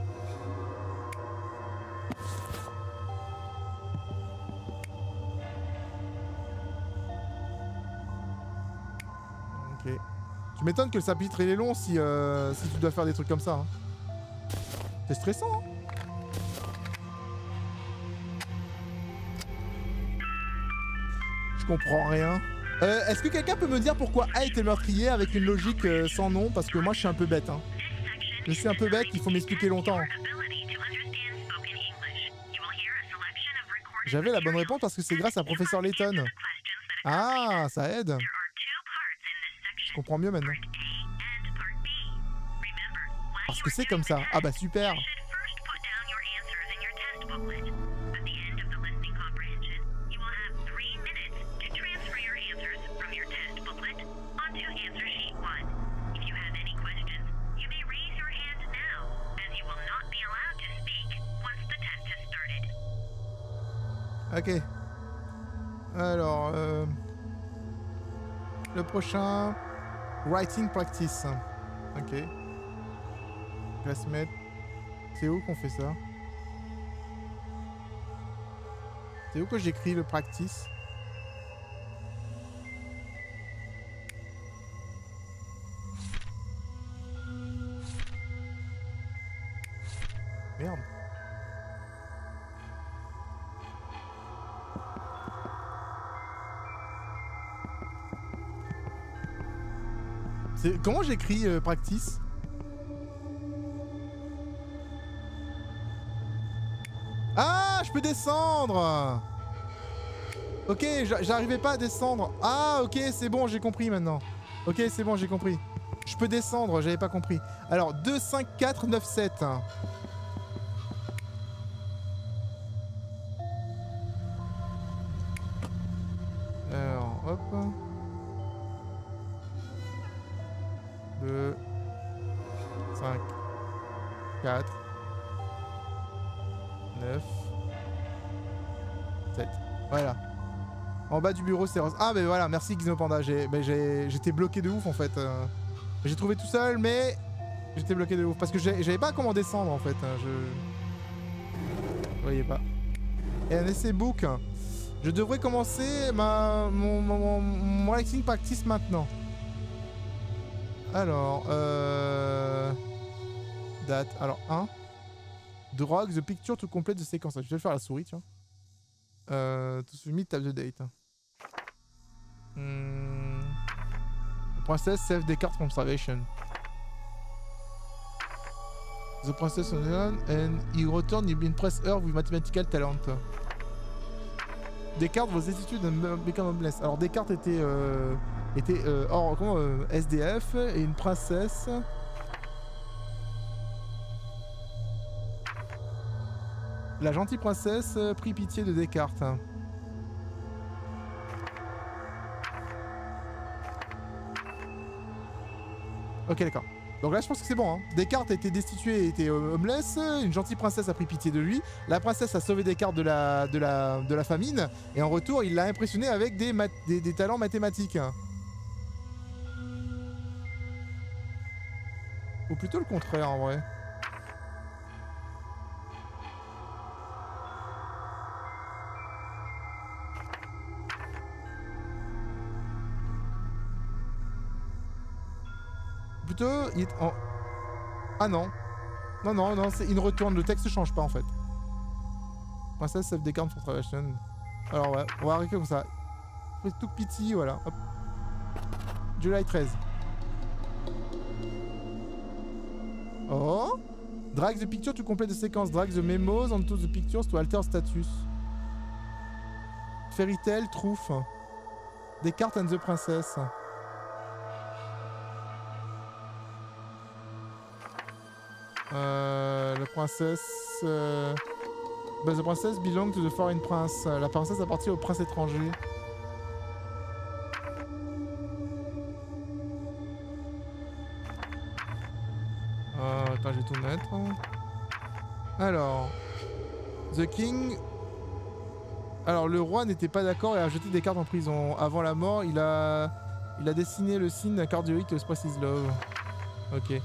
Ok. Tu m'étonnes que le chapitre il est long si tu dois faire des trucs comme ça. Hein. C'est stressant. Hein. Je comprends rien. Est-ce que quelqu'un peut me dire pourquoi A était meurtrier avec une logique sans nom? Parce que moi je suis un peu bête. Hein. Je suis un peu bête, il faut m'expliquer longtemps. J'avais la bonne réponse parce que c'est grâce à Professeur Layton. Ah, ça aide. Je comprends mieux maintenant. Parce que c'est comme ça. Ah bah super. Ok. Alors, le prochain, writing practice. Ok. Classmate. C'est où qu'on fait ça? C'est où que j'écris le practice? Merde. Comment j'écris practice? Ah, je peux descendre. Ok, j'arrivais pas à descendre. Ah, ok, c'est bon, j'ai compris maintenant. Ok, c'est bon, j'ai compris. Je peux descendre, j'avais pas compris. Alors 2, 5, 4, 9, 7. Alors, hop. 2, 5, 4, 9, 7. Voilà. En bas du bureau, c'est... Ah, mais voilà, merci Xenopanda. J'étais bloqué de ouf en fait. J'ai trouvé tout seul, mais j'étais bloqué de ouf. Parce que j'avais pas comment descendre en fait. Vous voyez pas. Et un essai book. Je devrais commencer mon relaxing practice maintenant. Alors, date. Alors, 1. Drag the picture to complete the sequence. Je vais le faire à la souris, tiens. To submit tab the date. The process save Descartes from starvation. The process on and he returned in press earth with mathematical talent. Descartes was destitute and become homeless. Alors Descartes était SDF et une princesse. La gentille princesse prit pitié de Descartes. Ok, d'accord. Donc là, je pense que c'est bon. Hein. Descartes a été destitué et était homeless. Une gentille princesse a pris pitié de lui. La princesse a sauvé Descartes de la famine. Et en retour, il l'a impressionné avec des talents mathématiques. Ou plutôt le contraire, en vrai. Plutôt, il est en... Ah non. Non, il retourne, le texte change pas en fait. Princesse save Descartes for starvation. Alors ouais, on va arrêter comme ça. Fais tout pitié, voilà. Hop. July 13. Oh. Drag the picture to complete the sequence. Drag the memos onto the pictures to alter status. Fairy tale, Trouf. Descartes and the princess. La princesse... the princess belong to the foreign prince. La princesse appartient au prince étranger. Attends, je vais tout mettre. Alors... The king... Alors, le roi n'était pas d'accord et a jeté Descartes en prison. Avant la mort, il a dessiné le signe d'un cardioïde to express his love. Ok.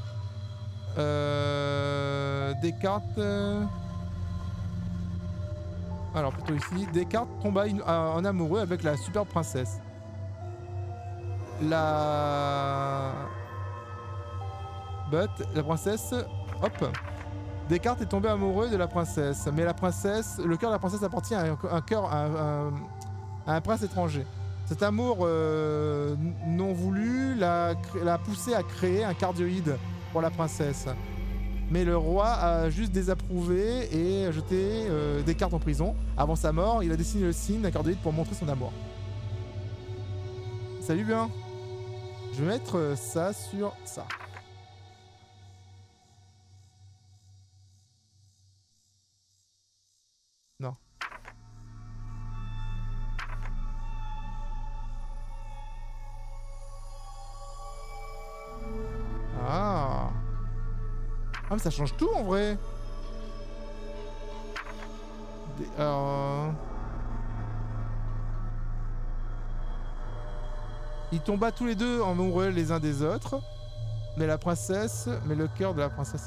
Descartes... Alors plutôt ici. Descartes tomba en amoureux avec la superbe princesse. La princesse... Hop. Descartes est tombé amoureux de la princesse. Mais la princesse... Le cœur de la princesse appartient à un prince étranger. Cet amour non voulu l'a poussé à créer un cardioïde pour la princesse. Mais le roi a juste désapprouvé et jeté Descartes en prison. Avant sa mort, il a dessiné le signe d'un cardioïde pour montrer son amour. Salut bien. Je vais mettre ça sur ça. Non. Ah. Ah mais ça change tout en vrai. Ils tomba tous les deux amoureux les uns des autres. Mais la princesse... Mais le cœur de la princesse...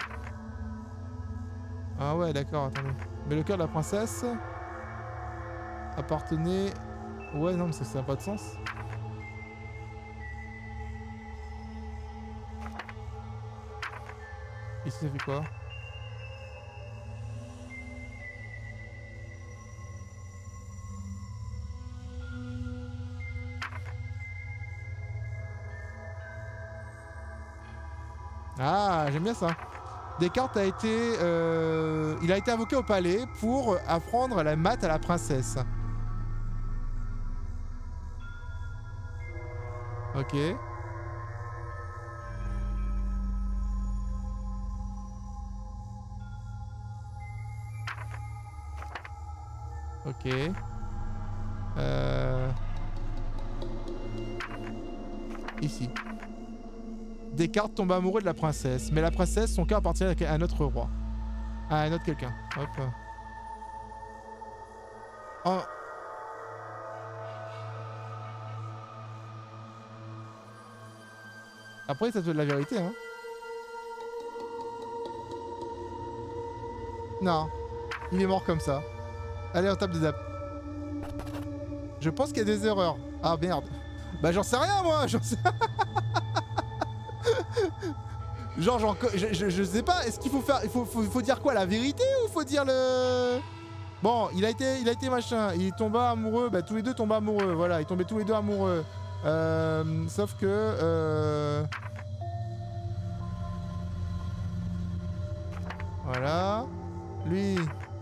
Ah ouais d'accord, attendez. Mais le cœur de la princesse... appartenait... Ouais non mais ça n'a pas de sens. Ici ça fait quoi? Ah, j'aime bien ça. Descartes a été... il a été invoqué au palais pour apprendre la maths à la princesse. Ok. Ok. Ici. Descartes tombe amoureux de la princesse. Mais la princesse, son cœur appartient à un autre roi. À un autre quelqu'un. Hop. Oh. Après, ça te donne la vérité, hein. Non. Il est mort comme ça. Allez, on tape des apps. Je pense qu'il y a des erreurs. Ah merde. Bah j'en sais rien moi. J'en sais... Genre, je sais pas. Est-ce qu'il faut faire... Il faut dire quoi? La vérité ou faut dire le... Bon, il a été machin. Il tomba amoureux. Bah tous les deux tombaient amoureux. Voilà, ils tombaient tous les deux amoureux. Sauf que... Voilà. Lui...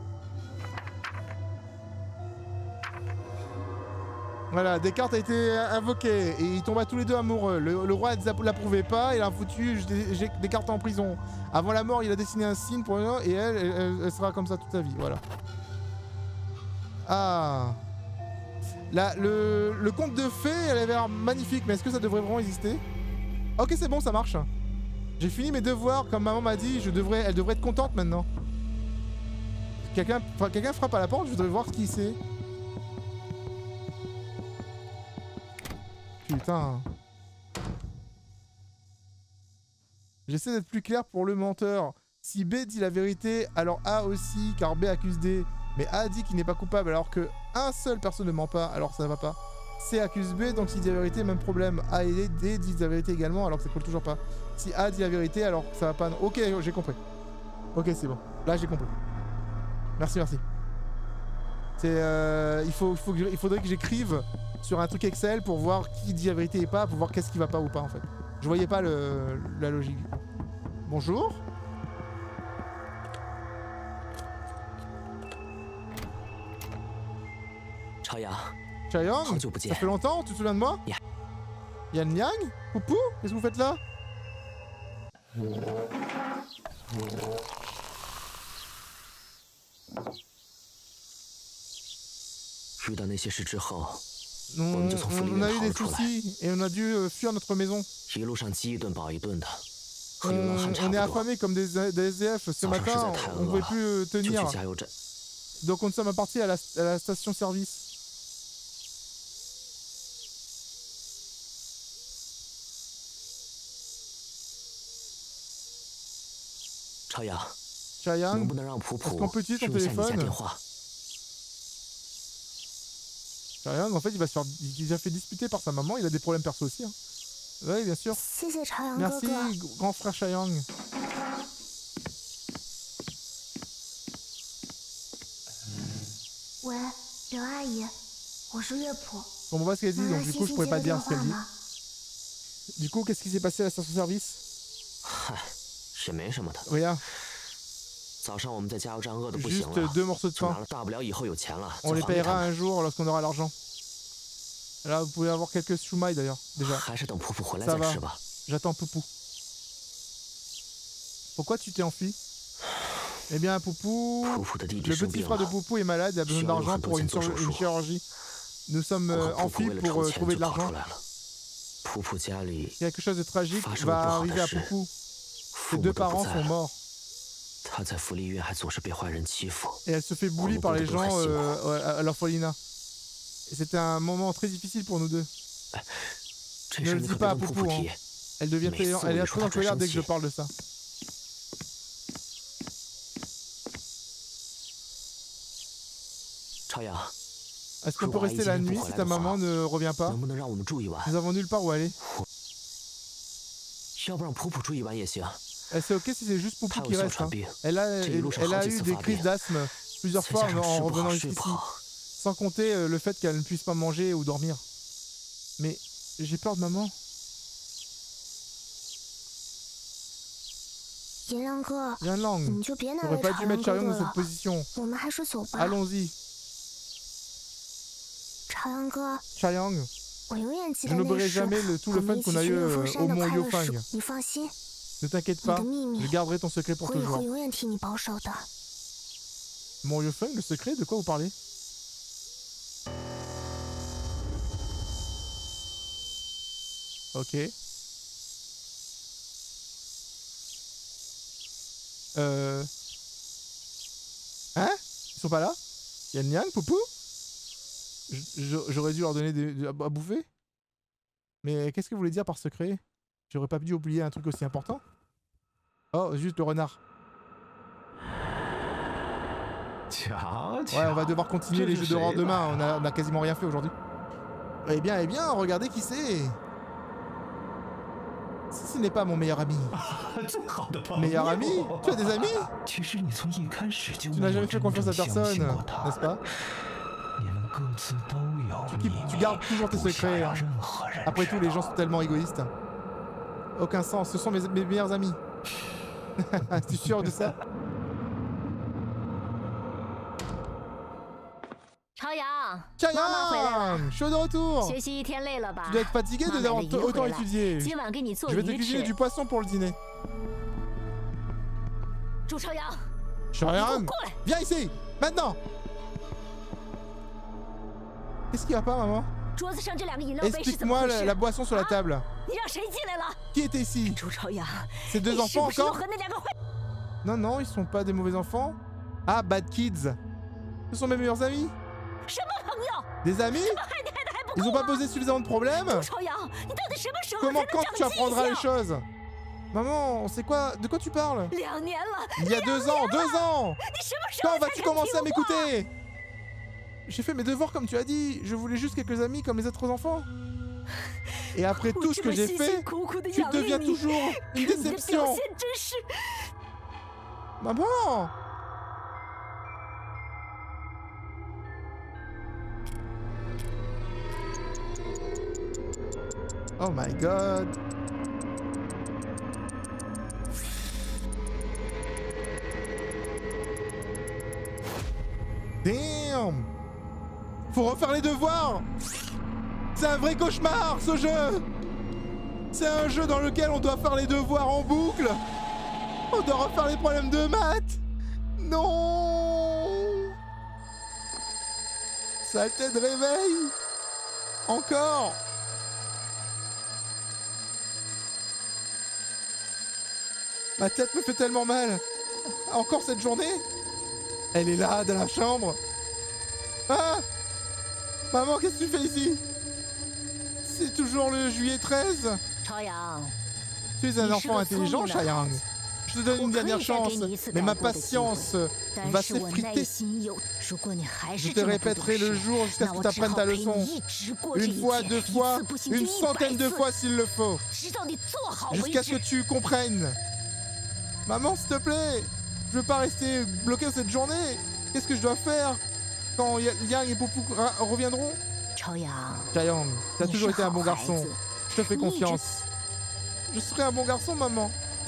Voilà, Descartes a été invoqué et ils tombaient tous les deux amoureux. Le roi ne l'approuvait pas, il a foutu Descartes en prison. Avant la mort, il a dessiné un signe pour elle et elle sera comme ça toute sa vie. Voilà. Ah. Là, le conte de fées, elle avait l'air magnifique, mais est-ce que ça devrait vraiment exister? Ok, c'est bon, ça marche. J'ai fini mes devoirs, comme maman m'a dit, elle devrait être contente maintenant. Quelqu'un frappe à la porte, je voudrais voir qui c'est. Putain. J'essaie d'être plus clair pour le menteur. Si B dit la vérité, alors A aussi, car B accuse D. Mais A dit qu'il n'est pas coupable, alors que un seul personne ne ment pas, alors ça va pas. C accuse B, donc s'il dit la vérité, même problème. A et D disent la vérité également, alors que ça colle toujours pas. Si A dit la vérité, alors ça va pas... Ok, j'ai compris. Ok, c'est bon. Là, j'ai compris. Merci, merci. C'est... il faudrait que j'écrive sur un truc Excel pour voir qui dit la vérité et pas, pour voir qu'est-ce qui va pas ou pas en fait. Je voyais pas la logique. Bonjour. Chayang, ça fait longtemps, tu te souviens de moi? Yan Yang? Poupou? Qu'est-ce que vous faites là? On a eu des soucis et on a dû fuir notre maison. On est affamés comme des SDF. Ce matin, on ne pouvait plus tenir. Donc on sommes partis à la station-service. Chayang, est-ce qu'on peut utiliser ton téléphone? Chayang, en fait, il a fait disputer par sa maman, il a des problèmes perso aussi. Hein. Oui, bien sûr. Merci, grand frère Chayang. Bon, on voit ce qu'elle dit, donc du coup, je pourrais pas dire ce qu'elle dit. Du coup, qu'est-ce qui s'est passé à la station-service? Rien. Juste 2 morceaux de pain. On les payera un jour lorsqu'on aura l'argent. Là, vous pouvez avoir quelques shumai d'ailleurs, déjà. Ça va, j'attends Poupou. Pourquoi tu t'es enfui? Eh bien, Poupou... Le petit frère de Poupou est malade, il a besoin d'argent pour une chirurgie. Nous sommes enfuis pour trouver de l'argent. Quelque chose de tragique va arriver à Poupou. Ses 2 parents sont morts. Et elle se fait bully par les gens à l'orphelinat. Et c'était un moment très difficile pour nous deux. Ne le dis pas à Poupou, hein. Elle est très en colère dès que je parle de ça. Est-ce qu'on peut rester la nuit si ta maman ne revient pas? Nous avons nulle part où aller. C'est ok si c'est juste Poupou qui reste. Hein. Elle a eu des crises d'asthme plusieurs fois en revenant jusqu'ici. Sans compter le fait qu'elle ne puisse pas manger ou dormir. Mais j'ai peur de maman. Yanlang, t'aurais pas dû mettre Chayang dans cette position. Allons-y. Chayang, je n'oublierai jamais tout le fun qu'on a eu au mont Yofang. Ne t'inquiète pas, je garderai ton secret pour toujours. Mont Yofang, le secret? De quoi vous parlez? Ok. Hein? Ils sont pas là? Yan Yang, Poupou? J'aurais dû leur donner à bouffer? Mais qu'est-ce que vous voulez dire par secret? J'aurais pas dû oublier un truc aussi important? Oh, juste le renard. Ouais, on va devoir continuer les jeux d'horreur demain, on a quasiment rien fait aujourd'hui. Eh bien, regardez qui c'est. Ce n'est pas mon meilleur ami. Meilleur ami? Tu as des amis? Tu n'as jamais fait confiance à personne, n'est-ce pas? Tu gardes toujours tes secrets. Hein. Après tout, les gens sont tellement égoïstes. Aucun sens, ce sont mes meilleurs amis. Tu es sûr de ça? Chaoyang, je suis de retour. Tu dois être fatigué de d'avoir autant étudié. Je vais te cuisiner du poisson pour le dîner. Chaoyang, viens ici, maintenant. Qu'est-ce qu'il y a pas, maman? Explique-moi la boisson sur la table. Qui était ici? Ces deux enfants encore? Non, non, ils sont pas des mauvais enfants. Ah, bad kids. Ce sont mes meilleurs amis. Des amis? Ils ont pas posé suffisamment de problèmes? Comment, quand tu apprendras les choses? Maman, c'est quoi? De quoi tu parles? Il y a 2 ans, 2 ans! Quand vas-tu commencer à m'écouter? J'ai fait mes devoirs comme tu as dit. Je voulais juste quelques amis comme les autres enfants. Et après tout ce que j'ai fait, tu deviens toujours une déception. Maman! Oh my god. Damn. Faut refaire les devoirs. C'est un vrai cauchemar ce jeu. C'est un jeu dans lequel on doit faire les devoirs en boucle. On doit refaire les problèmes de maths. Non. Saleté de réveil. Encore. Ma tête me fait tellement mal. Encore cette journée? Elle est là, dans la chambre. Ah! Maman, qu'est-ce que tu fais ici? C'est toujours le juillet 13. Tu es un enfant intelligent, Chaoyang. Je te donne une dernière chance, mais ma patience va s'effriter. Je te répéterai le jour jusqu'à ce que tu apprennes ta leçon. 1 fois, 2 fois, 100aine de fois s'il le faut. Jusqu'à ce que tu comprennes. Maman, s'il te plaît, je veux pas rester bloqué cette journée. Qu'est-ce que je dois faire quand Yang et Poupou reviendront? Chaoyang, t'as toujours été un bon garçon. Je te fais confiance. Je serai un bon garçon, maman.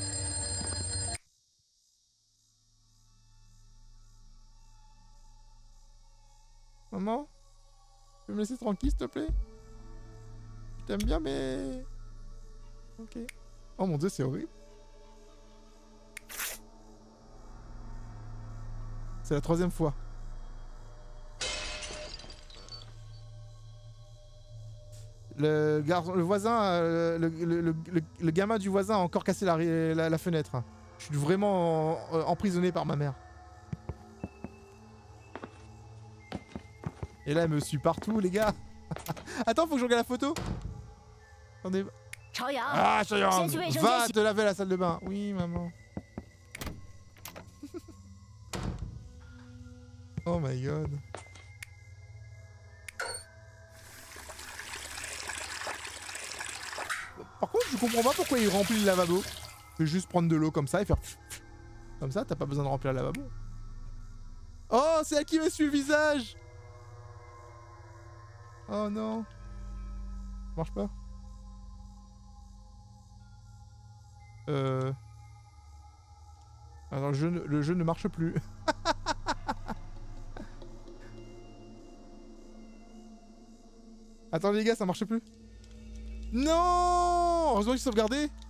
Maman, tu peux me laisser tranquille, s'il te plaît? Je t'aime bien, mais... Ok. Oh mon dieu, c'est horrible. C'est la 3e fois. Le voisin, le gamin du voisin a encore cassé la fenêtre. Je suis vraiment emprisonné par ma mère. Et là, elle me suit partout, les gars. Attends, faut que je regarde la photo. Attendez. Ah, Chaoyang, va te laver à la salle de bain. Oui, maman. Oh my god. Par contre, je comprends pas pourquoi il remplit le lavabo. Tu peux juste prendre de l'eau comme ça et faire... Comme ça, t'as pas besoin de remplir le lavabo. Oh, c'est elle qui me suit le visage. Oh non. Ça marche pas. Alors le jeu ne marche plus. Attendez les gars, ça marche plus. Non! Heureusement que j'ai sauvegardé.